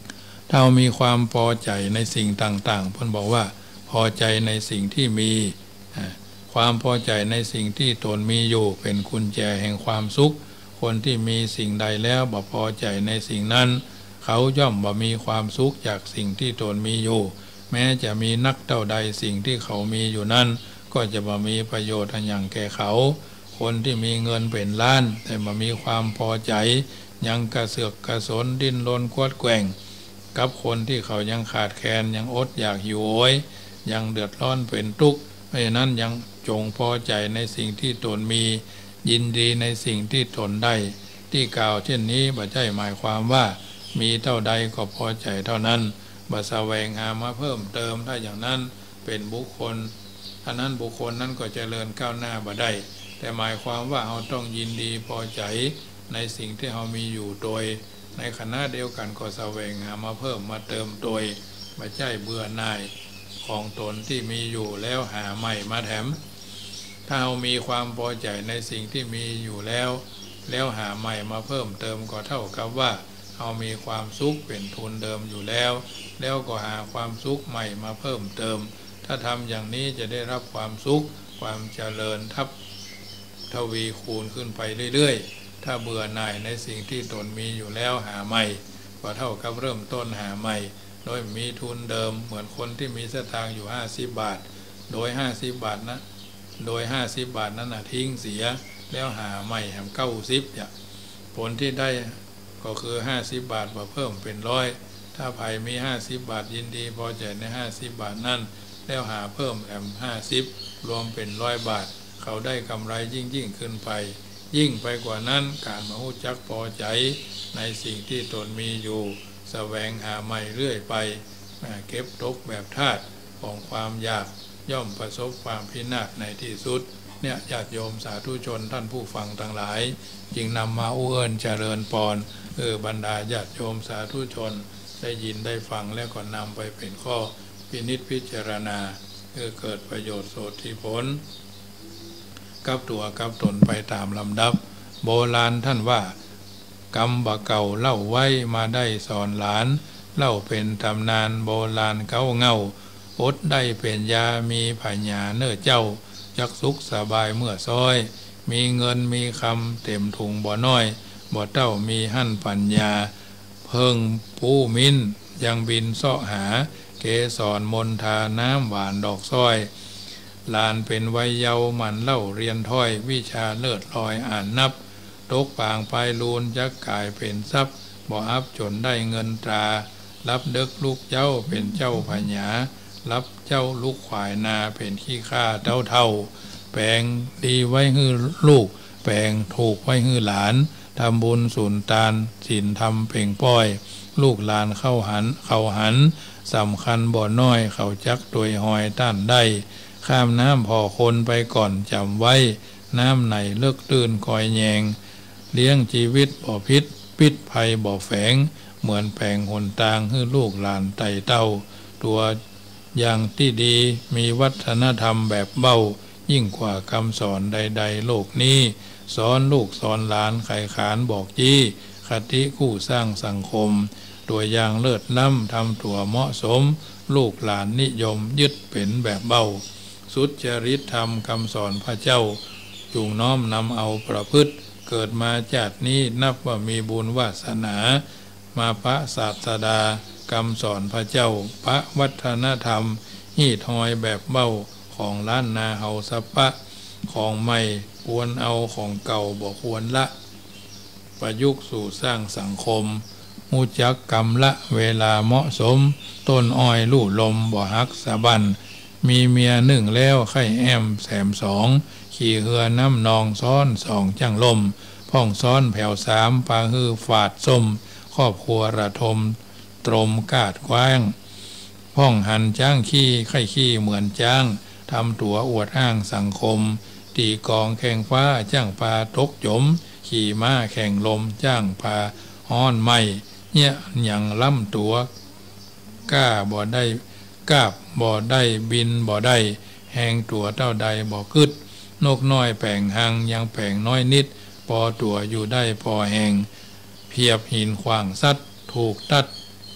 ถ้ามีความพอใจในสิ่งต่างๆเพิ่นบอกว่าพอใจในสิ่งที่มีความพอใจในสิ่งที่ตนมีอยู่เป็นกุญแจแห่งความสุขคนที่มีสิ่งใดแล้วบ่พอใจในสิ่งนั้นเขาย่อมบ่มีความสุขจากสิ่งที่ตนมีอยู่แม้จะมีนักเท่าใดสิ่งที่เขามีอยู่นั้นก็จะบ่มีประโยชน์อันอย่างแก่เขาคนที่มีเงินเป็นล้านแต่บ่มีความพอใจยังกระเสือกกระสนดิ้นรนกวดแกว่งกับคนที่เขายังขาดแคลนยังอดอยากหิวโหยยังเดือดร้อนเป็นทุกข์เพราะฉะนั้นยังจงพอใจในสิ่งที่ตนมียินดีในสิ่งที่ตนได้ที่กล่าวเช่นนี้บ่ใช่หมายความว่ามีเท่าใดก็พอใจเท่านั้นบ่แสวงหามาเพิ่มเติมถ้าอย่างนั้นเป็นบุคคลท่านั้นบุคคลนั้นก็เจริญก้าวหน้าบ่ได้แต่หมายความว่าเราต้องยินดีพอใจในสิ่งที่เรามีอยู่โดยในขณะเดียวกันก็แสวงหามาเพิ่มมาเติมโดยบ่ใช่เบื่อหน่ายของตนที่มีอยู่แล้วหาใหม่มาแถมถ้าเรามีความพอใจในสิ่งที่มีอยู่แล้วแล้วหาใหม่มาเพิ่มเติมก็เท่ากับว่าเรามีความสุขเป็นทุนเดิมอยู่แล้วแล้วก็หาความสุขใหม่มาเพิ่มเติมถ้าทำอย่างนี้จะได้รับความสุขความเจริญทับทวีคูณขึ้นไปเรื่อยๆถ้าเบื่อหน่ายในสิ่งที่ตนมีอยู่แล้วหาใหม่ก็เท่ากับเริ่มต้นหาใหม่โดยมีทุนเดิมเหมือนคนที่มีสตางค์อยู่ห้าสิบบาทโดยห้าสิบบาทนะโดยห้าสิบบาทนั้นนะทิ้งเสียแล้วหาใหม่แถมเก้าสิบอย่างผลที่ได้ก็คือห้าสิบบาทมาเพิ่มเป็นร้อยถ้าไผ่มีห้าสิบบาทยินดีพอใจในห้าสิบบาทนั่นแล้วหาเพิ่มแถมห้าสิบรวมเป็นร้อยบาทเขาได้กำไรยิ่งยิ่งขึ้นไปยิ่งไปกว่านั้นการมาหู้จักพอใจในสิ่งที่ตนมีอยู่แสวงหาใหม่เรื่อยไปเก็บตกแบบธาตุของความอยากย่อมประสบความพินาศในที่สุดเนี่ยญาติโยมสาธุชนท่านผู้ฟังทั้งหลายจึงนำมาอุ้เอิญเจริญพรเออบรรดาญาติโยมสาธุชนได้ยินได้ฟังแล้วก็นำไปเป็นข้อพินิจพิจารณาเพื่อเกิดประโยชน์โสติผลกับตัวกับตนไปตามลำดับโบราณท่านว่ากรรมบะเก่าเล่าไว้มาได้สอนหลานเล่าเป็นตำนานโบราณเก่าเงาอดได้เป็นยามีผาญาเนื้อเจ้าจักสุขสบายเมื่อซอยมีเงินมีคำเต็มถุงบ่น้อยบ่เต้ามีหั่นปัญญาเพิ่งผู้มินยังบินเสาะหาเกสรมนทาน้ำหวานดอกซ้อยลานเป็นวัยเยาว์มันเล่าเรียนถ้อยวิชาเลิศลอยอ่านนับตกปางปลายลูนจักกายเป็นทรัพย์บ่อับจนได้เงินตรารับเด็กลูกเจ้าเป็นเจ้าพญารับเจ้าลูกขวายนาเป็นขี้ข้าเท่าเท่าแปลงดีไว้ให้ลูกแปลงถูกไว้ให้หลานทำบุญสุนตานศีลทำเพ่งป้อยลูกหลานเข้าหันเข้าหันสำคัญบ่น้อยเขาจักตัวหอยต้านได้ข้ามน้ำพอคนไปก่อนจำไว้น้ำไหนเลิกตื่นคอยแยงเลี้ยงชีวิตบ่พิษปิดภัยบ่แฝงเหมือนแผงหนตางให้ลูกหลานไต่เต้าตัวอย่างที่ดีมีวัฒนธรรมแบบเบ้ายิ่งกว่าคำสอนใดๆโลกนี้สอนลูกสอนหลานไขขานบอกจี้คติคู่สร้างสังคมตัวอย่างเลิศล้ำทำตัวเหมาะสมลูกหลานนิยมยึดเป็นแบบเบ้าสุจริตธรรมคำสอนพระเจ้าจุงน้อมนำเอาประพฤติเกิดมาจากนี้นับว่ามีบุญวาสนามาพระศาสดาคำสอนพระเจ้าพระวัฒนธรรมหีดหอยแบบเบ้าของล้านนาเฮาสัปปะของใหม่ควรเอาของเก่าบ่ควรละประยุกต์สู่สร้างสังคมมูจักกรรมละเวลาเหมาะสมต้นอ้อยลู่ลมบ่ฮักสะบันมีเมียหนึ่งแล้วไข่แอมแสมสองขี่เหือน้ำนองซ้อนสองจังลมพ่องซ้อนแผ่วสามปาฮือฝาดส้มครอบครัวระทมตรมกาดกว้างพ่องหันจ้างขี้ไข่ขี้เหมือนจ้างทำตัวอวดอ้างสังคมตีกองแข่งฟ้าจ้างปลาตกจมขี่ม้าแข่งลมจ้างปลาฮ้อนไม่เนี่ยอย่างล่ำตัวกล้าบ่ได้กาบบ่ได้บินบ่ได้แหงตัวเต้าใดบ่กึดนกน้อยแป่งหังยังแป่งน้อยนิดพอตัวอยู่ได้พอแหงเพียบหินขวางสัตว์ถูกตัด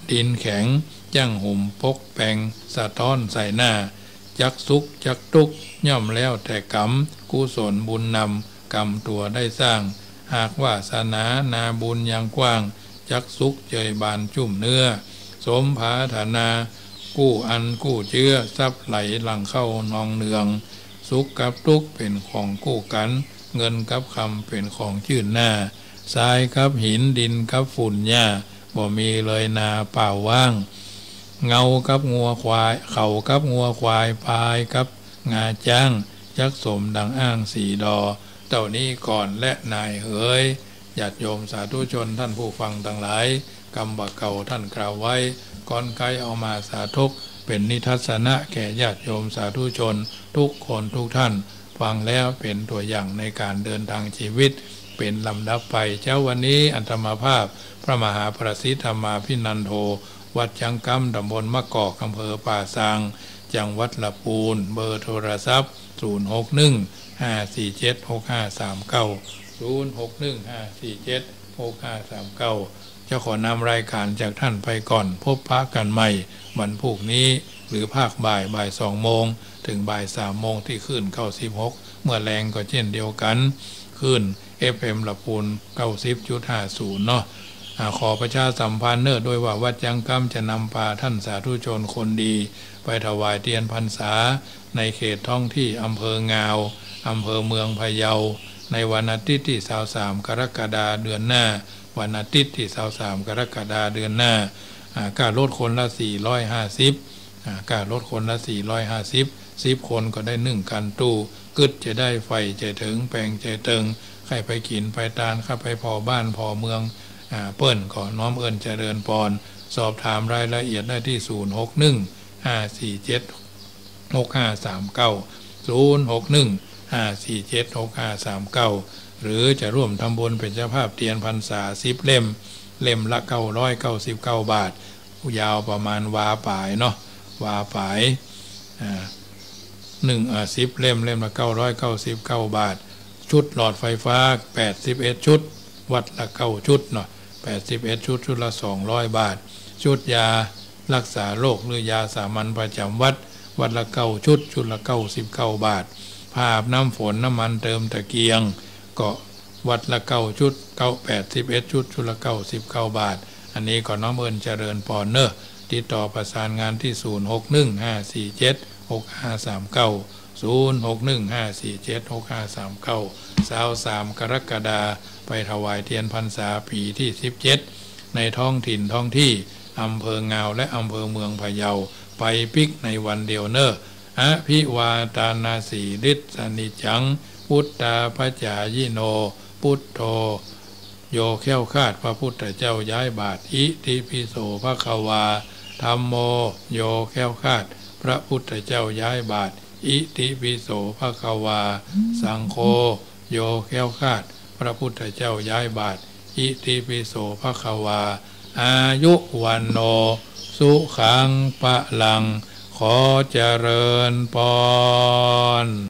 ดินแข็งจั่งหุ่มปกแปงสะท้อนใส่หน้าจักสุขจักทุกข์ย่อมแล้วแต่กรรมกุศลบุญนำกรรมตัวได้สร้างหากวาสนานาบุญยังกว้างจักสุขเจยบานจุ่มเนื้อสมภาธนากู้อันกู้เชื้อทรัพย์ไหลหลังเข้านองเนืองสุขกับทุกข์เป็นของคู่กันเงินกับคำเป็นของชื่นหน้าทรายกับหินดินกับฝุ่นหญ้าบ่มีเลยนาเปล่าว่างเงากับงัวควายเข่ากับงัวควายพายกับงาจ้างยักษ์สมดังอ้างสีดอเต่านี้ก่อนและนายเอ๋ยญาติโยมสาธุชนท่านผู้ฟังทั้งหลายกรรมบักเก่าท่านกล่าวไว้ก่อนไกลเอามาสาธกเป็นนิทัศนะแก่ญาติโยมสาธุชนทุกคนทุกท่านฟังแล้วเป็นตัวอย่างในการเดินทางชีวิตเป็นลำดับไปเช้าวันนี้อัตมาภาพพระมหาประสิทธรรมาภินันโทวัดจังกำตำบลมะกอกอำเภอป่าซางจังหวัดลำพูนเบอร์โทรศัพท์ศูนย์ หก หนึ่ง ห้า สี่ เจ็ด หก ห้า สาม เก้า ศูนย์ หก หนึ่ง ห้า สี่ เจ็ด หก ห้า สาม เก้าจะขอนำรายการจากท่านไปก่อนพบพระกันใหม่วันพรุ่งนี้หรือภาคบ่ายบ่ายสองโมงถึงบ่ายสามโมงที่ขึ้นเก้าสิบหกเมื่อแรงก็เช่นเดียวกันขึ้น เอฟ เอ็ม ลำพูน เก้าสิบจุดห้าศูนย์ เนาะขอประชาสัมพันธ์เนอร์ด้วยว่าวัดจังกำจะนำพาท่านสาธุชนคนดีไปถวายเทียนพรรษาในเขตท้องที่อำเภองาวอำเภอเมืองพะเยาในวันอาทิตย์ที่ยี่สิบสามกรกฎาคมเดือนหน้าวันอาทิตย์ที่ยี่สิบสามกรกฎาคมเดือนหน้าการลดคนละสี่ร้อยห้าสิบการลดคนละสี่ร้อยห้าสิบ สิบคนก็ได้หนึ่งกันตู้กึดจะได้ไฟใจถึงแปลงใจเติงใครไปกินไปตานข้าไปพอบ้านพอเมืองอ่าเปิ้นขอน้อมเอิญเจริญปอนสอบถามรายละเอียดได้ที่ศูนย์ หก หนึ่ง ห้า สี่ เจ็ด หก ห้า สาม เก้า ศูนย์ หก หนึ่ง ห้า สี่ เจ็ด หก ห้า สาม เก้าหรือจะร่วมทำบุญเป็นเจ้าภาพเทียนพรรษาสิบเล่มเล่มละเก้าร้อยเก้าสิบเก้าบาทยาวประมาณวาป่ายเนาะวาป่ายอ่าหนึ่งอ่าสิบเล่มเล่มละเก้าร้อยเก้าสิบเก้าบาทชุดหลอดไฟฟ้าแปดสิบเอ็ดชุดวัดละเก้าชุดเนาะแปดสิบเอ็ดชุดชุดละสองร้อยบาทชุดยารักษาโรคหรือยาสามัญประจำวัดวัดละเก้าชุดชุดละเก้าสิบเก้าบาทภาพน้ำฝนน้ำมันเติมตะเกียงก็วัดละเก้าชุดเก้าแปดสิบเอ็ดชุดชุดละเก้าสิบเก้าบาทอันนี้ก็น้องเอิญเจริญปอนเนอร์ติดต่อประสานงานที่ศูนย์ หก หนึ่ง ห้า สี่ เจ็ด หก ห้า สาม เก้า ศูนย์ หก หนึ่ง ห้า สี่ เจ็ด หก ห้า สาม เก้าสาวสามกรกฎาคมไปถวายเทียนพรรษาปีที่สิบเจ็ดในท้องถิ่นท้องที่อำเภองาวและอำเภอเมืองพะเยาไปปิกในวันเดียวเนออภิวาตานาสีฤทธสนิจังพุทธาพจายิโนพุทโธโยแค้วคาดพระพุทธเจ้าย้ายบาทอิติปิโสภควาธัมโมโยแค้วคาดพระพุทธเจ้าย้ายบาทอิติปิโสภควาสังโฆโยแค้วคาดพระพุทธเจ้าย้ายบาทอิติปิโสภควาอายุวันโนสุขังปะลังขอเจริญปอน